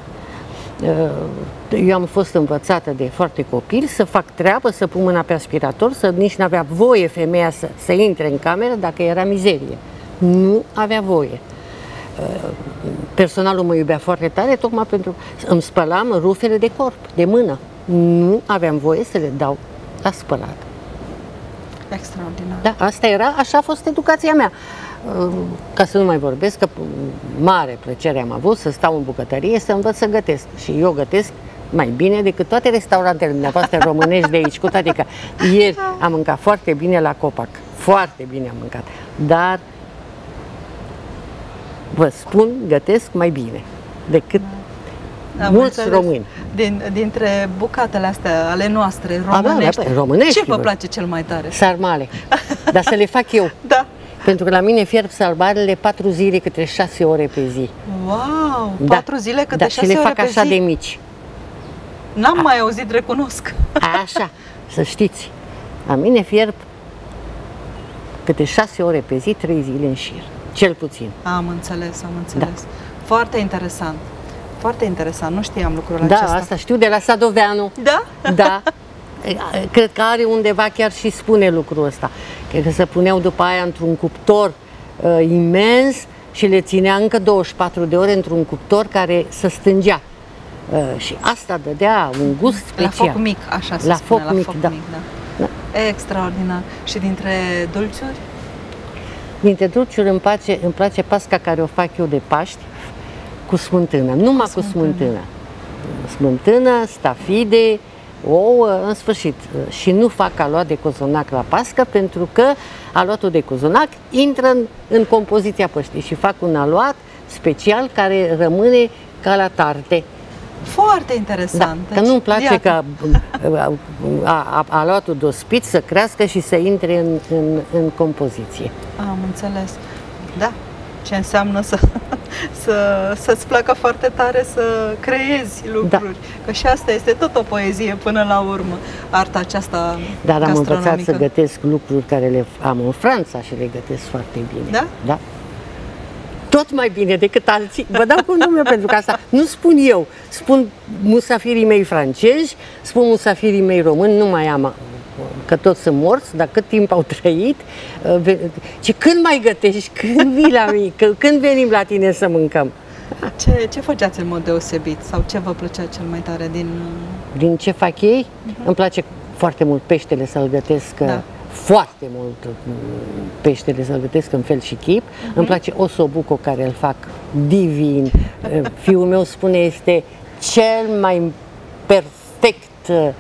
Eu am fost învățată de foarte copil să fac treabă, să pun mâna pe aspirator, să nici n-avea voie femeia să intre în cameră dacă era mizerie. Nu avea voie. Personalul mă iubea foarte tare, tocmai pentru că îmi spălam rufele de corp, de mână. Nu aveam voie să le dau la spălat. Extraordinar. Da, asta era, așa a fost educația mea. Ca să nu mai vorbesc, că mare plăcere am avut să stau în bucătărie, să învăț să gătesc. Și eu gătesc mai bine decât toate restaurantele dumneavoastră românești de aici, cu toate că ieri am mâncat foarte bine la Copac. Foarte bine am mâncat. Dar vă spun, gătesc mai bine decât mulți români. Dintre bucatele astea ale noastre românești, românești, ce vă place cel mai tare? Sarmale. Dar să le fac eu. Da. Pentru că la mine fierb sarmalele 4 zile câte 6 ore pe zi. Wow! 4 zile câte 6 ore pe zi? Și le fac așa de mici. N-am mai auzit, recunosc. Așa, să știți. La mine fierb câte 6 ore pe zi, 3 zile în șir. Cel puțin. Am înțeles, am înțeles. Da. Foarte interesant. Foarte interesant. Nu știam lucrul acesta. Da, asta știu de la Sadoveanu. Da? Da. Cred că are undeva chiar și spune lucrul ăsta. Cred că se puneau după aia într-un cuptor imens și le ținea încă 24 de ore într-un cuptor care se stângea. Și asta dădea un gust special. La foc mic, așa se spune. La foc mic, da. Extraordinar. Și dintre dulciuri? Dintre dulciuri îmi place pasca care o fac eu de Paști cu smântână, numai cu smântână. Smântână, stafide, ouă, în sfârșit. Și nu fac aluat de cozonac la pască pentru că aluatul de cozonac intră în compoziția Paștii și fac un aluat special care rămâne ca la tarte. Foarte interesant. Da, că nu-mi place ca aluatul dospit să crească și să intre în compoziție. Am înțeles. Da. ce înseamnă să-ți placă foarte tare să creezi lucruri. Că și asta este tot o poezie până la urmă, arta aceasta Dar am gastronomică. învățat să gătesc lucruri care le am în Franța și le gătesc foarte bine. Da? Da. Tot mai bine decât alții. Vă dau cuvântul meu pentru că asta nu spun eu. Spun musafirii mei francezi, spun musafirii mei români, nu mai am, că toți sunt morți, dar cât timp au trăit. Și când mai gătești, când vii la mine, când venim la tine să mâncăm. Ce făceați în mod deosebit sau ce vă plăcea cel mai tare din ce fac ei? Îmi place foarte mult peștele să-l gătesc. Da. Foarte mult peștele să-l gătesc în fel și chip. Îmi place osobuco, care îl fac divin. Fiul meu spune care cel mai perfect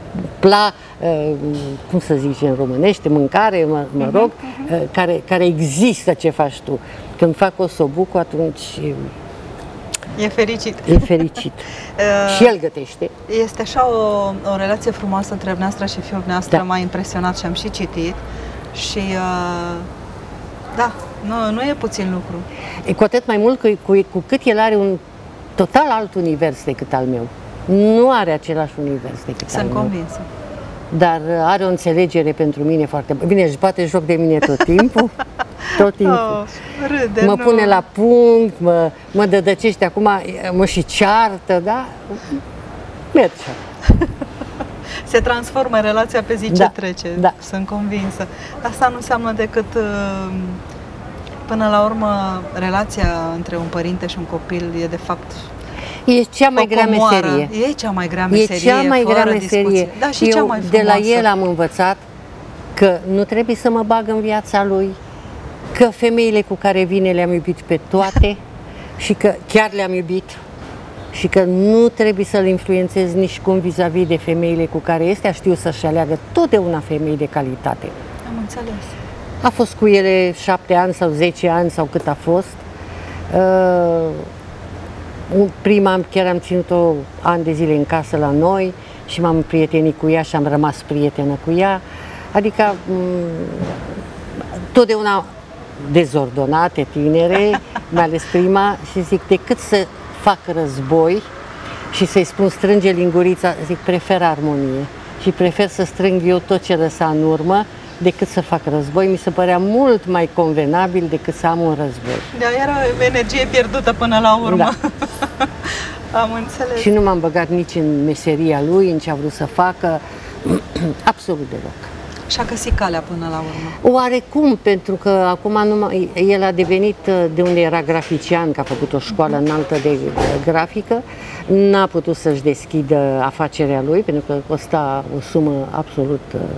cum să zice în românește, mâncare, mă rog, care există ce faci tu. Când fac osobuco, atunci e fericit. E fericit. Și el gătește. Este așa o relație frumoasă între noastră și fiul noastră, Da. m-a impresionat și am și citit. Și da, nu e puțin lucru. E cu atât mai mult cu cât el are un total alt univers decât al meu. Nu are același univers decât al meu. Sunt convinsă. Dar are o înțelegere pentru mine foarte bine. Își bate joc de mine tot timpul. Tot timpul. Râde, mă pune la punct, mă dădăcește acum, mă și ceartă, da? Merge. Se transformă în relația pe zi ce trece. Da. Sunt convinsă. Asta nu înseamnă decât, până la urmă, relația între un părinte și un copil e de fapt E cea mai grea meserie. E cea mai grea meserie, E cea mai grea meserie. Da, și cea mai frumoasă. De la el am învățat că nu trebuie să mă bag în viața lui, că femeile cu care vine le-am iubit pe toate și că chiar le-am iubit și că nu trebuie să-l influențez nici cum vis-a-vis de femeile cu care este. Știu să-și aleagă totdeauna femei de calitate. Am înțeles. A fost cu ele 7 ani sau 10 ani sau cât a fost. Prima chiar am ținut-o ani de zile în casă la noi și m-am împrietenit cu ea și am rămas prietenă cu ea. Adică totdeauna dezordonate, tinere, mai ales prima, și zic, decât să fac război și să-i spun strânge lingurița, zic, prefer armonie și prefer să strâng eu tot ce lăsa în urmă decât să fac război. Mi se părea mult mai convenabil decât să am un război. Da, era o energie pierdută până la urmă. Da. Am înțeles. Și nu m-am băgat nici în meseria lui, în ce a vrut să facă, absolut deloc. Și a găsit calea până la urmă. Oarecum, pentru că acum el a devenit, de unde era grafician, că a făcut o școală înaltă de grafică, n-a putut să-și deschidă afacerea lui, pentru că costa o sumă absolut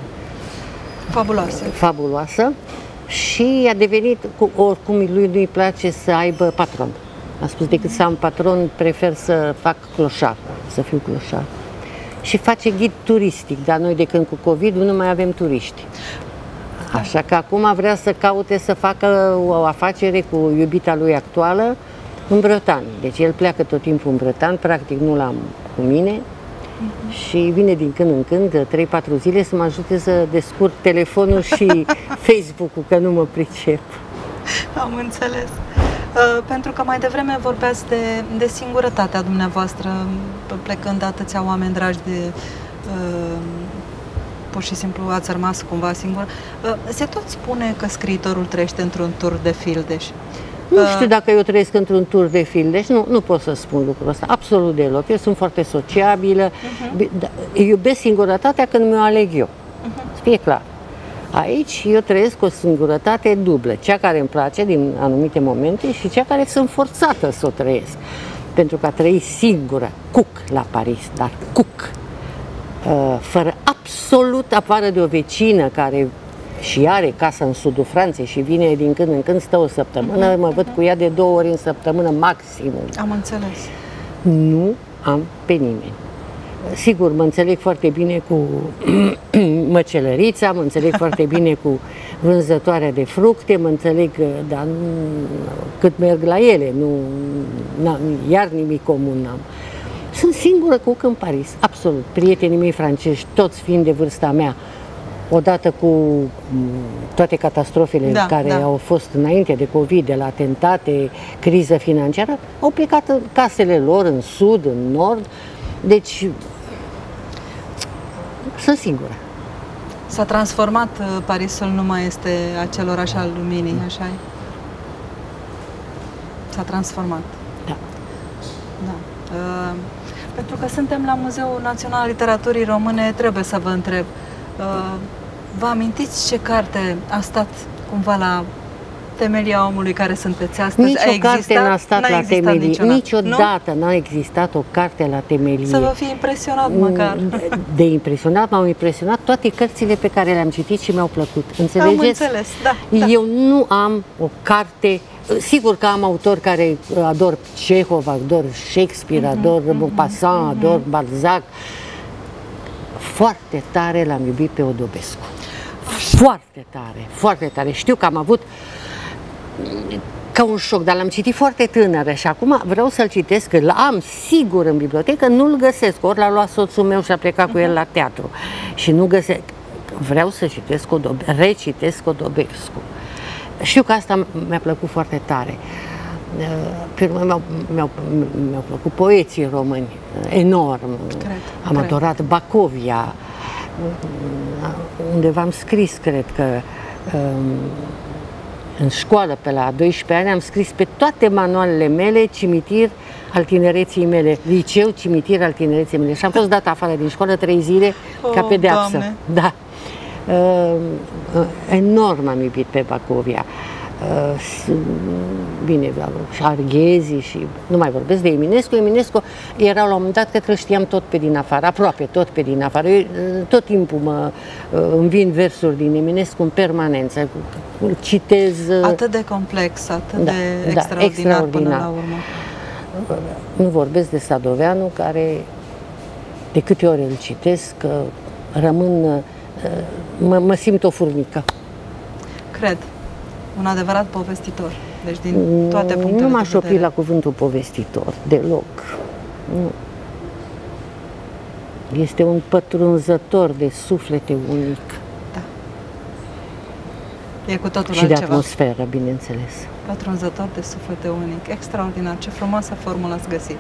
fabuloasă și a devenit, oricum lui nu-i place să aibă patron. A spus, decât să am patron, prefer să fac cloșar, să fiu cloșar. Și face ghid turistic, dar noi de când cu COVID nu mai avem turiști. Așa că acum vrea să caute să facă o afacere cu iubita lui actuală în Bretagne. Deci el pleacă tot timpul în Bretagne, practic nu l-am cu mine. Și vine din când în când, 3-4 zile, să mă ajute să descurc telefonul și Facebook-ul, că nu mă pricep. Am înțeles. Pentru că mai devreme vorbeați de singurătatea dumneavoastră, plecând de atâția oameni dragi, pur și simplu ați rămas cumva singur. Se tot spune că scriitorul trăiește într-un tur de fildeș. Nu știu dacă eu trăiesc într-un tur de fildeș, nu pot să spun lucrul ăsta, absolut deloc. Eu sunt foarte sociabilă, iubesc singurătatea când mi-o aleg eu, să fie clar. Aici eu trăiesc o singurătate dublă, cea care îmi place din anumite momente și cea care sunt forțată să o trăiesc. Pentru că a trăi singură, cuc la Paris, dar cuc, fără absolut, afară de o vecină care și are casă în sudul Franței și vine din când în când, stă o săptămână, mă văd cu ea de 2 ori în săptămână maximum. Am înțeles. Nu am pe nimeni. Sigur, mă înțeleg foarte bine cu măcelărița, mă înțeleg foarte bine cu vânzătoarea de fructe, mă înțeleg, dar cât merg la ele, iar nimic comun n-am. Sunt singură cuc în Paris, absolut. Prietenii mei francezi, toți fiind de vârsta mea, odată cu toate catastrofele care au fost înainte de COVID, de la atentate, criză financiară, au plecat în casele lor, în sud, în nord, deci sunt singură. S-a transformat Parisul, nu mai este acel oraș al luminii, așa e? S-a transformat. Da. Da. Pentru că suntem la Muzeul Național al Literaturii Române, trebuie să vă întreb, vă amintiți ce carte a stat cumva la temelia omului care sunteți astăzi? Nici o carte n-a stat la temelie. Niciodată nu? n-a existat o carte la temelie. Să vă fi impresionat măcar. De impresionat, m-au impresionat toate cărțile pe care le-am citit și mi-au plăcut. Înțelegeți? Am înțeles, da. Eu nu am o carte. Sigur că am autori care ador Cehov, ador Shakespeare, ador Maupassant, ador Balzac. Foarte tare l-am iubit pe Odobescu. Foarte tare, foarte tare. Știu că am avut ca un șoc, dar l-am citit foarte tânără și acum vreau să-l citesc, că l-am sigur în bibliotecă, nu-l găsesc, ori l-a luat soțul meu și a plecat cu el la teatru și nu găsesc. Vreau să citesc recitesc Odobescu. Știu că asta mi-a plăcut foarte tare. Pe urmă mi-au plăcut poeții români, enorm. Am adorat Bacovia. Undeva am scris, cred că, în școală, pe la 12 ani, am scris pe toate manualele mele cimitir al tinereții mele, liceu, cimitir al tinereții mele. Și am fost dată afară din școală 3 zile ca pedeapsă. Doamne. Da. Enorm am iubit pe Bacovia. Bine, și Arghezi și nu mai vorbesc de Eminescu. Eminescu era la un moment dat, cred că îl știam tot pe din afară, aproape tot pe din afară. Eu, tot timpul îmi vin versuri din Eminescu în permanență. Citez. Atât de complex, atât de extraordinar până la urmă. Nu vorbesc de Sadoveanu, care de câte ori îl citesc, rămân, mă simt o furnică. Cred. Un adevărat povestitor. Deci din toate punctele de vedere. Nu m-aș opri la cuvântul povestitor, deloc. Nu. Este un pătrunzător de suflete unic. Da. E cu totul și altceva. de atmosferă, bineînțeles. Pătrunzător de suflete unic. Extraordinar. Ce frumoasă formulă ați găsit.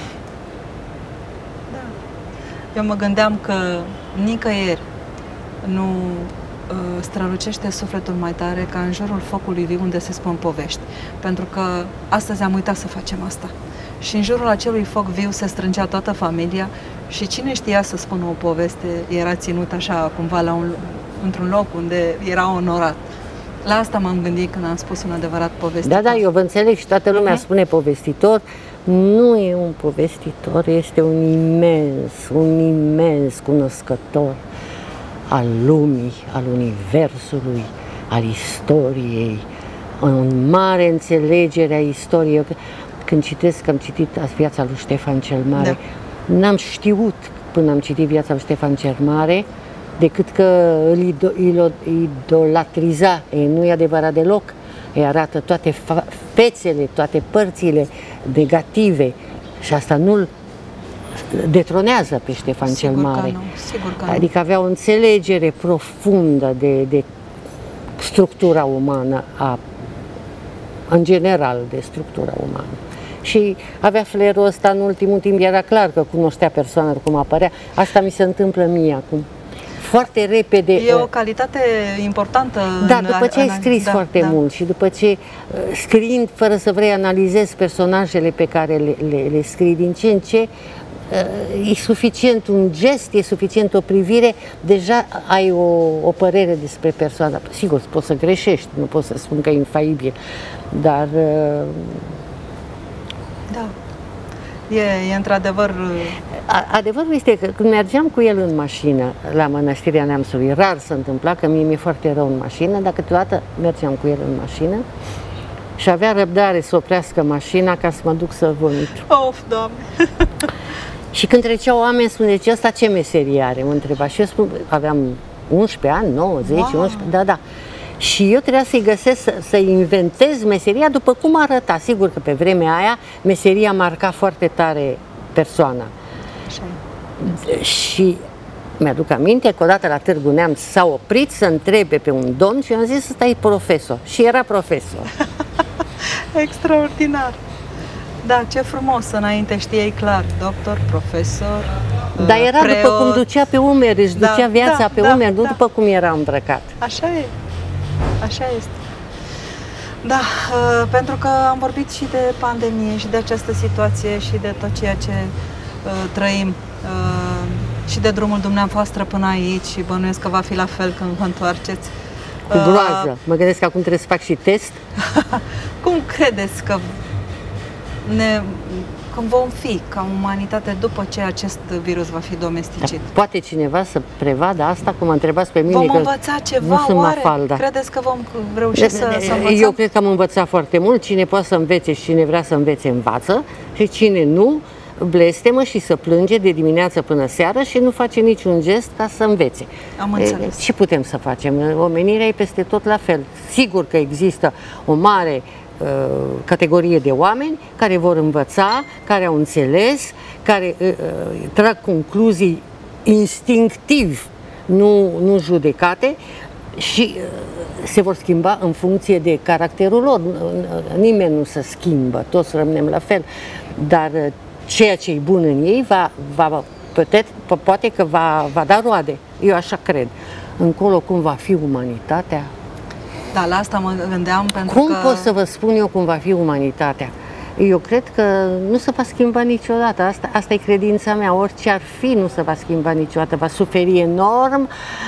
Da. Eu mă gândeam că nicăieri nu strălucește sufletul mai tare ca în jurul focului viu unde se spun povești. Pentru că astăzi am uitat să facem asta. Și în jurul acelui foc viu se strângea toată familia și cine știa să spună o poveste era ținut așa cumva într-un loc unde era onorat. La asta m-am gândit când am spus un adevărat povestitor. Da, eu vă înțeleg și toată lumea spune povestitor. Nu e un povestitor, este un imens cunoscător al lumii, al universului, al istoriei, o mare înțelegere a istoriei. Când citesc, am citit viața lui Ștefan cel Mare, n-am știut până am citit viața lui Ștefan cel Mare, decât că îl idolatriza. Nu e adevărat deloc. Îi arată toate fețele, toate părțile negative și asta nu-l detronează pe Ștefan cel Mare. Sigur că nu. Adică avea o înțelegere profundă de structura umană, în general de structura umană. Și avea flerul ăsta în ultimul timp, era clar că cunoștea persoana cum apărea. Asta mi se întâmplă mie acum. Foarte repede. E o calitate importantă. Da, după ce ai scris foarte mult și după ce scriind fără să vrei analizezi personajele pe care le scrii, din ce în ce e suficient un gest, e suficient o privire, deja ai o părere despre persoana. Sigur, poți să greșești, nu pot să spun că e infalibil, dar da. E într-adevăr. Adevărul este că când mergeam cu el în mașină la Mănăstirea Neamțului, rar se întâmpla, că mie mi-e foarte rău în mașină, dar câteodată mergeam cu el în mașină și avea răbdare să oprească mașina ca să mă duc să vomit. Of, Doamne! Și când treceau oameni, spune, ce ăsta ce meserie are? Mă întreba. Și eu spun, aveam 11 ani, 9, 10, 11, da. Și eu trebuia să-i găsesc, să-i inventez meseria după cum arăta. Sigur că pe vremea aia meseria marca foarte tare persoana. Și Mi-aduc aminte că odată la Târgu Neamț s-a oprit să întrebe pe un domn și eu am zis, ăsta e profesor. Și era profesor. Extraordinar! Da, ce frumos, înainte știai clar, doctor, profesor, Dar era preot. după cum ducea pe umeri, își ducea viața pe umeri, nu după cum era îmbrăcat. Așa e, așa este. Da, pentru că am vorbit și de pandemie și de această situație și de tot ceea ce trăim și de drumul dumneavoastră până aici și bănuiesc că va fi la fel când vă întoarceți. Cu groază. Mă gândesc că acum trebuie să fac și test. Cum credeți că când vom fi ca umanitate după ce acest virus va fi domesticit? Poate cineva să prevadă asta, cum mă întrebați pe mine? Vom învăța ceva, oare? Credeți că vom reuși să învățăm? Eu cred că am învățat foarte mult. Cine poate să învețe și cine vrea să învețe, învață. Și cine nu, blestemă și să plânge de dimineață până seară și nu face niciun gest ca să învețe. Am înțeles. Ce putem să facem? Omenirea e peste tot la fel. Sigur că există o mare categorie de oameni care vor învăța, care au înțeles, care trag concluzii instinctiv, nu judecate și se vor schimba în funcție de caracterul lor. Nimeni nu se schimbă, toți rămânem la fel, dar ceea ce e bun în ei poate că va da roade. Eu așa cred. Încolo cum va fi umanitatea? Da, la asta mă gândeam pentru Cum pot să vă spun eu cum va fi umanitatea? Eu cred că nu se va schimba niciodată. Asta e credința mea. Orice ar fi, nu se va schimba niciodată. Va suferi enorm,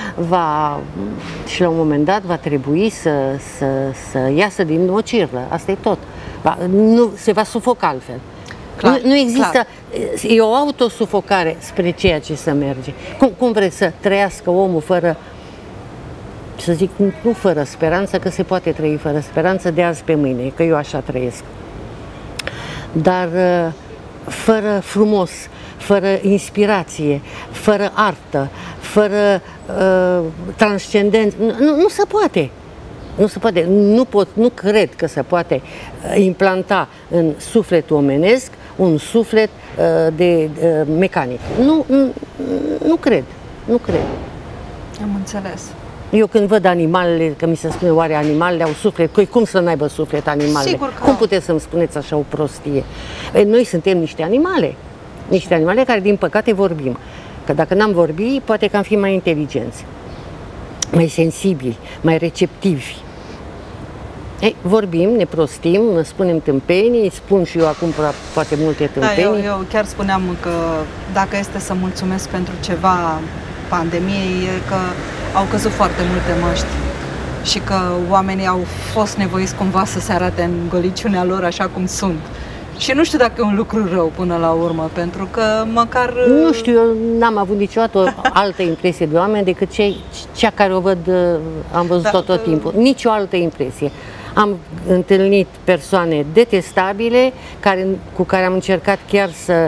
și la un moment dat va trebui să iasă din mocirlă. Asta e tot. Nu, se va sufoca altfel. Clar, nu există, clar. E o autosufocare spre ceea ce să merge. Cum vreți să trăiască omul fără, să zic, nu fără speranță, că se poate trăi fără speranță de azi pe mâine, că eu așa trăiesc. Dar fără frumos, fără inspirație, fără artă, fără transcendență, nu se poate. Nu se poate, nu cred că se poate implanta în sufletul omenesc un suflet de mecanic. Nu cred. Am înțeles. Eu când văd animalele, că mi se spune oare animalele au suflet, cum să n-aibă suflet animalele? Sigur că cum puteți să-mi spuneți așa o prostie? Noi suntem niște animale care din păcate vorbim. Că dacă n-am vorbi, poate că am fi mai inteligenți, mai sensibili, mai receptivi. Vorbim, ne prostim, spunem tâmpenii, spun și eu acum poate multe tâmpenii. Da, eu chiar spuneam că dacă este să mulțumesc pentru ceva pandemiei, e că au căzut foarte multe măști și că oamenii au fost nevoiți cumva să se arate în goliciunea lor așa cum sunt. Și nu știu dacă e un lucru rău până la urmă, pentru că măcar... Nu știu, eu n-am avut niciodată o altă impresie de oameni decât cea care o văd, am văzut tot timpul. Nici o altă impresie. Am întâlnit persoane detestabile cu care am încercat chiar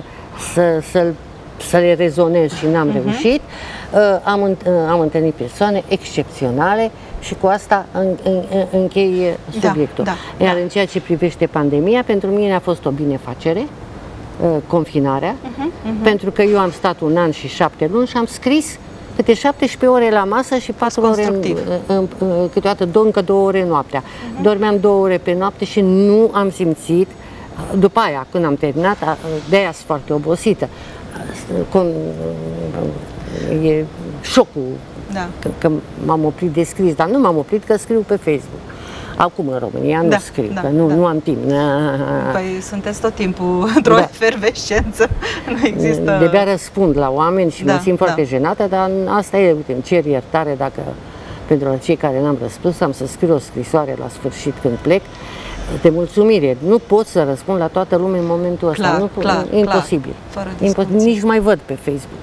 să le rezonez și n-am reușit. Am întâlnit persoane excepționale și cu asta închei subiectul. Iar în ceea ce privește pandemia, pentru mine a fost o binefacere, confinarea, pentru că eu am stat 1 an și 7 luni și am scris câte 17 ore la masă și 4 ore, câteodată încă 2 ore noaptea. Dormeam 2 ore pe noapte și nu am simțit, după aia, când am terminat, de-aia sunt foarte obosită, e șocul că m-am oprit de scris, dar nu m-am oprit că scriu pe Facebook. Acum în România nu scriu, că nu am timp. Păi sunteți tot timpul într-o efervescență, nu există... De-abia răspund la oameni și mă simt foarte jenată, dar asta e, uite, îmi cer iertare dacă pentru cei care n-am răspuns, am să scriu o scrisoare la sfârșit când plec, de mulțumire. Nu pot să răspund la toată lumea în momentul ăsta. Imposibil. Nici mai văd pe Facebook.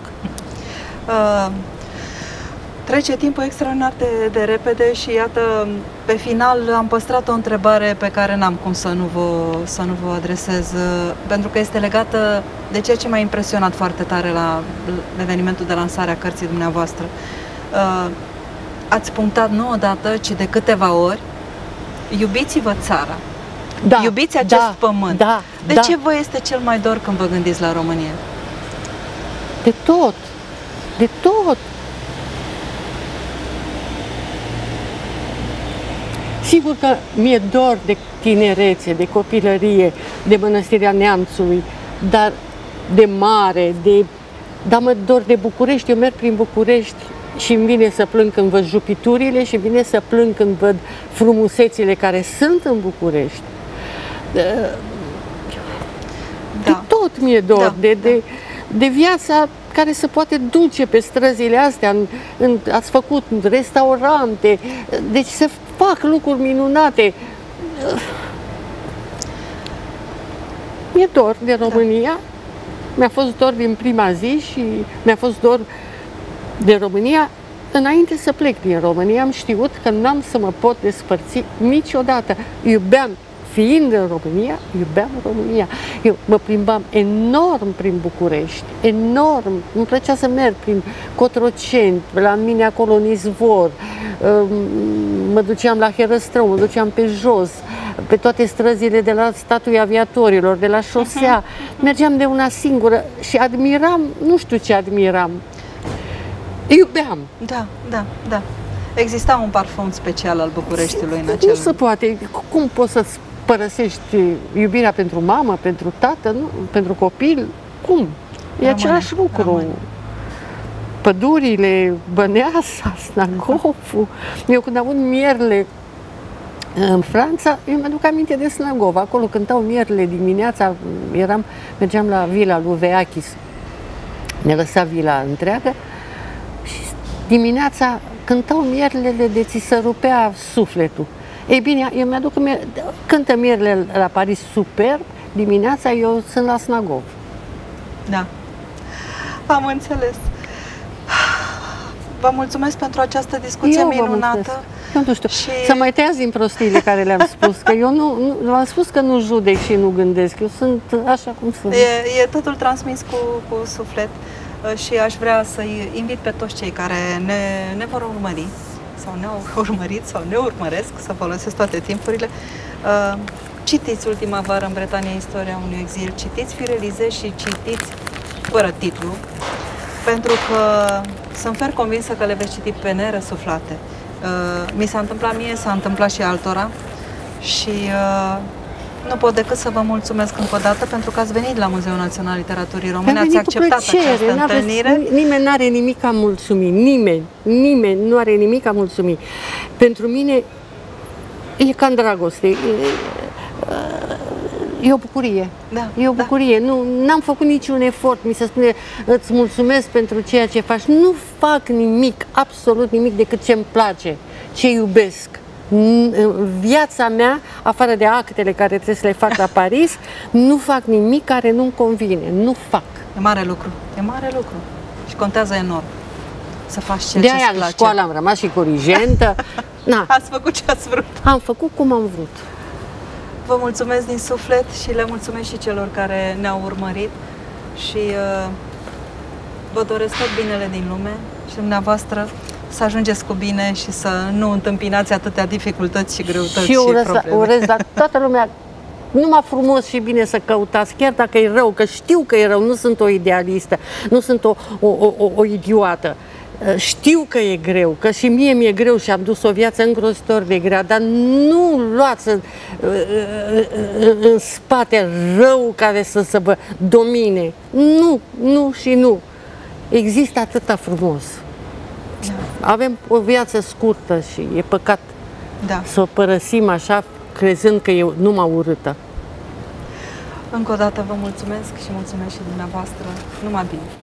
Trece timpul extraordinar de repede și iată, pe final am păstrat o întrebare pe care n-am cum să nu vă adresez, pentru că este legată de ceea ce m-a impresionat foarte tare la evenimentul de lansare a cărții dumneavoastră. Ați punctat nu odată, ci de câteva ori: iubiți-vă țara, iubiți acest pământ. De ce vă este cel mai dor când vă gândiți la România? De tot. Sigur că mi-e dor de tinerețe, de copilărie, de Mănăstirea Neamțului, dar de mare, dar mă dor de București. Eu merg prin București și îmi vine să plâng când văd jupiturile și îmi vine să plâng când văd frumusețile care sunt în București. De tot mi-e dor, de viața care se poate duce pe străzile astea. Ați făcut restaurante, deci se fac lucruri minunate. Mi-e dor de România, mi-a fost dor din prima zi și mi-a fost dor de România. Înainte să plec din România am știut că n-am să mă pot despărți niciodată. Fiind în România, iubeam România. Eu mă plimbam enorm prin București, enorm. Îmi plăcea să merg prin Cotroceni, la mine acolo în Izvor, mă duceam la Herăstrău, mă duceam pe jos, pe toate străzile de la Statuia Aviatorilor, de la șosea. Mergeam de una singură și admiram, nu știu ce admiram, iubeam. Da. Exista un parfum special al Bucureștiului în acel... Nu se poate. Cum poți să-ți părăsești iubirea pentru mamă, pentru tată, nu? Pentru copil? Cum? E același lucru. Pădurile, Băneasa, Snagovul. Eu când am avut mierle în Franța, eu mi-aduc aminte de Snagov. Acolo cântau mierle dimineața, mergeam la vila lui Veachis. Ne lăsa vila întreagă și dimineața cântau mierlele de ți se rupea sufletul. Ei bine, eu mi-aduc că cântă mierlele la Paris superb, dimineața eu sunt la Snagov. Da, am înțeles. Vă mulțumesc pentru această discuție minunată. Eu nu știu, să mai tăiați din prostiile care le-am spus, că eu nu am spus că nu judec și nu gândesc, eu sunt așa cum sunt. E totul transmis cu suflet. Și aș vrea să-i invit pe toți cei care ne vor urmări sau ne-au urmărit sau ne urmăresc, să folosesc toate timpurile. Citiți Ultima vară în Bretania, istoria unui exil, citiți Firelize și citiți fără titlu, pentru că sunt fer convinsă că le veți citi pe nerăsuflate. Mi s-a întâmplat mie, s-a întâmplat și altora și nu pot decât să vă mulțumesc încă o dată pentru că ați venit la Muzeul Național Literaturii Române, ați acceptat această întâlnire. Nimeni nu are nimic a mulțumi, nimeni nu are nimic a mulțumi. Pentru mine e ca în dragoste, e o bucurie. E o bucurie. N-am făcut niciun efort. Mi se spune, îți mulțumesc pentru ceea ce faci. Nu fac nimic, absolut nimic decât ce-mi place, ce iubesc. Viața mea, afară de actele care trebuie să le fac la Paris, nu fac nimic care nu-mi convine. Nu fac. E mare lucru. E mare lucru. Și contează enorm să faci ceea ce îți place. De-aia în școală am rămas și corigentă. Ați făcut ce ați vrut. Am făcut cum am vrut. Vă mulțumesc din suflet și le mulțumesc și celor care ne-au urmărit și vă doresc tot binele din lume și dumneavoastră să ajungeți cu bine și să nu întâmpinați atâtea dificultăți și greutăți și probleme. Urez la toată lumea numai frumos și bine să căutați, chiar dacă e rău, că știu că e rău, nu sunt o idealistă, nu sunt o idiotă. Știu că e greu, că și mie mi-e greu și am dus o viață îngrozitor de grea, dar nu luați în spate rău care să vă domine. Nu și nu. Există atâta frumos. Avem o viață scurtă și e păcat să o părăsim așa, crezând că e numai urâtă. Încă o dată vă mulțumesc și mulțumesc și dumneavoastră. Numai bine!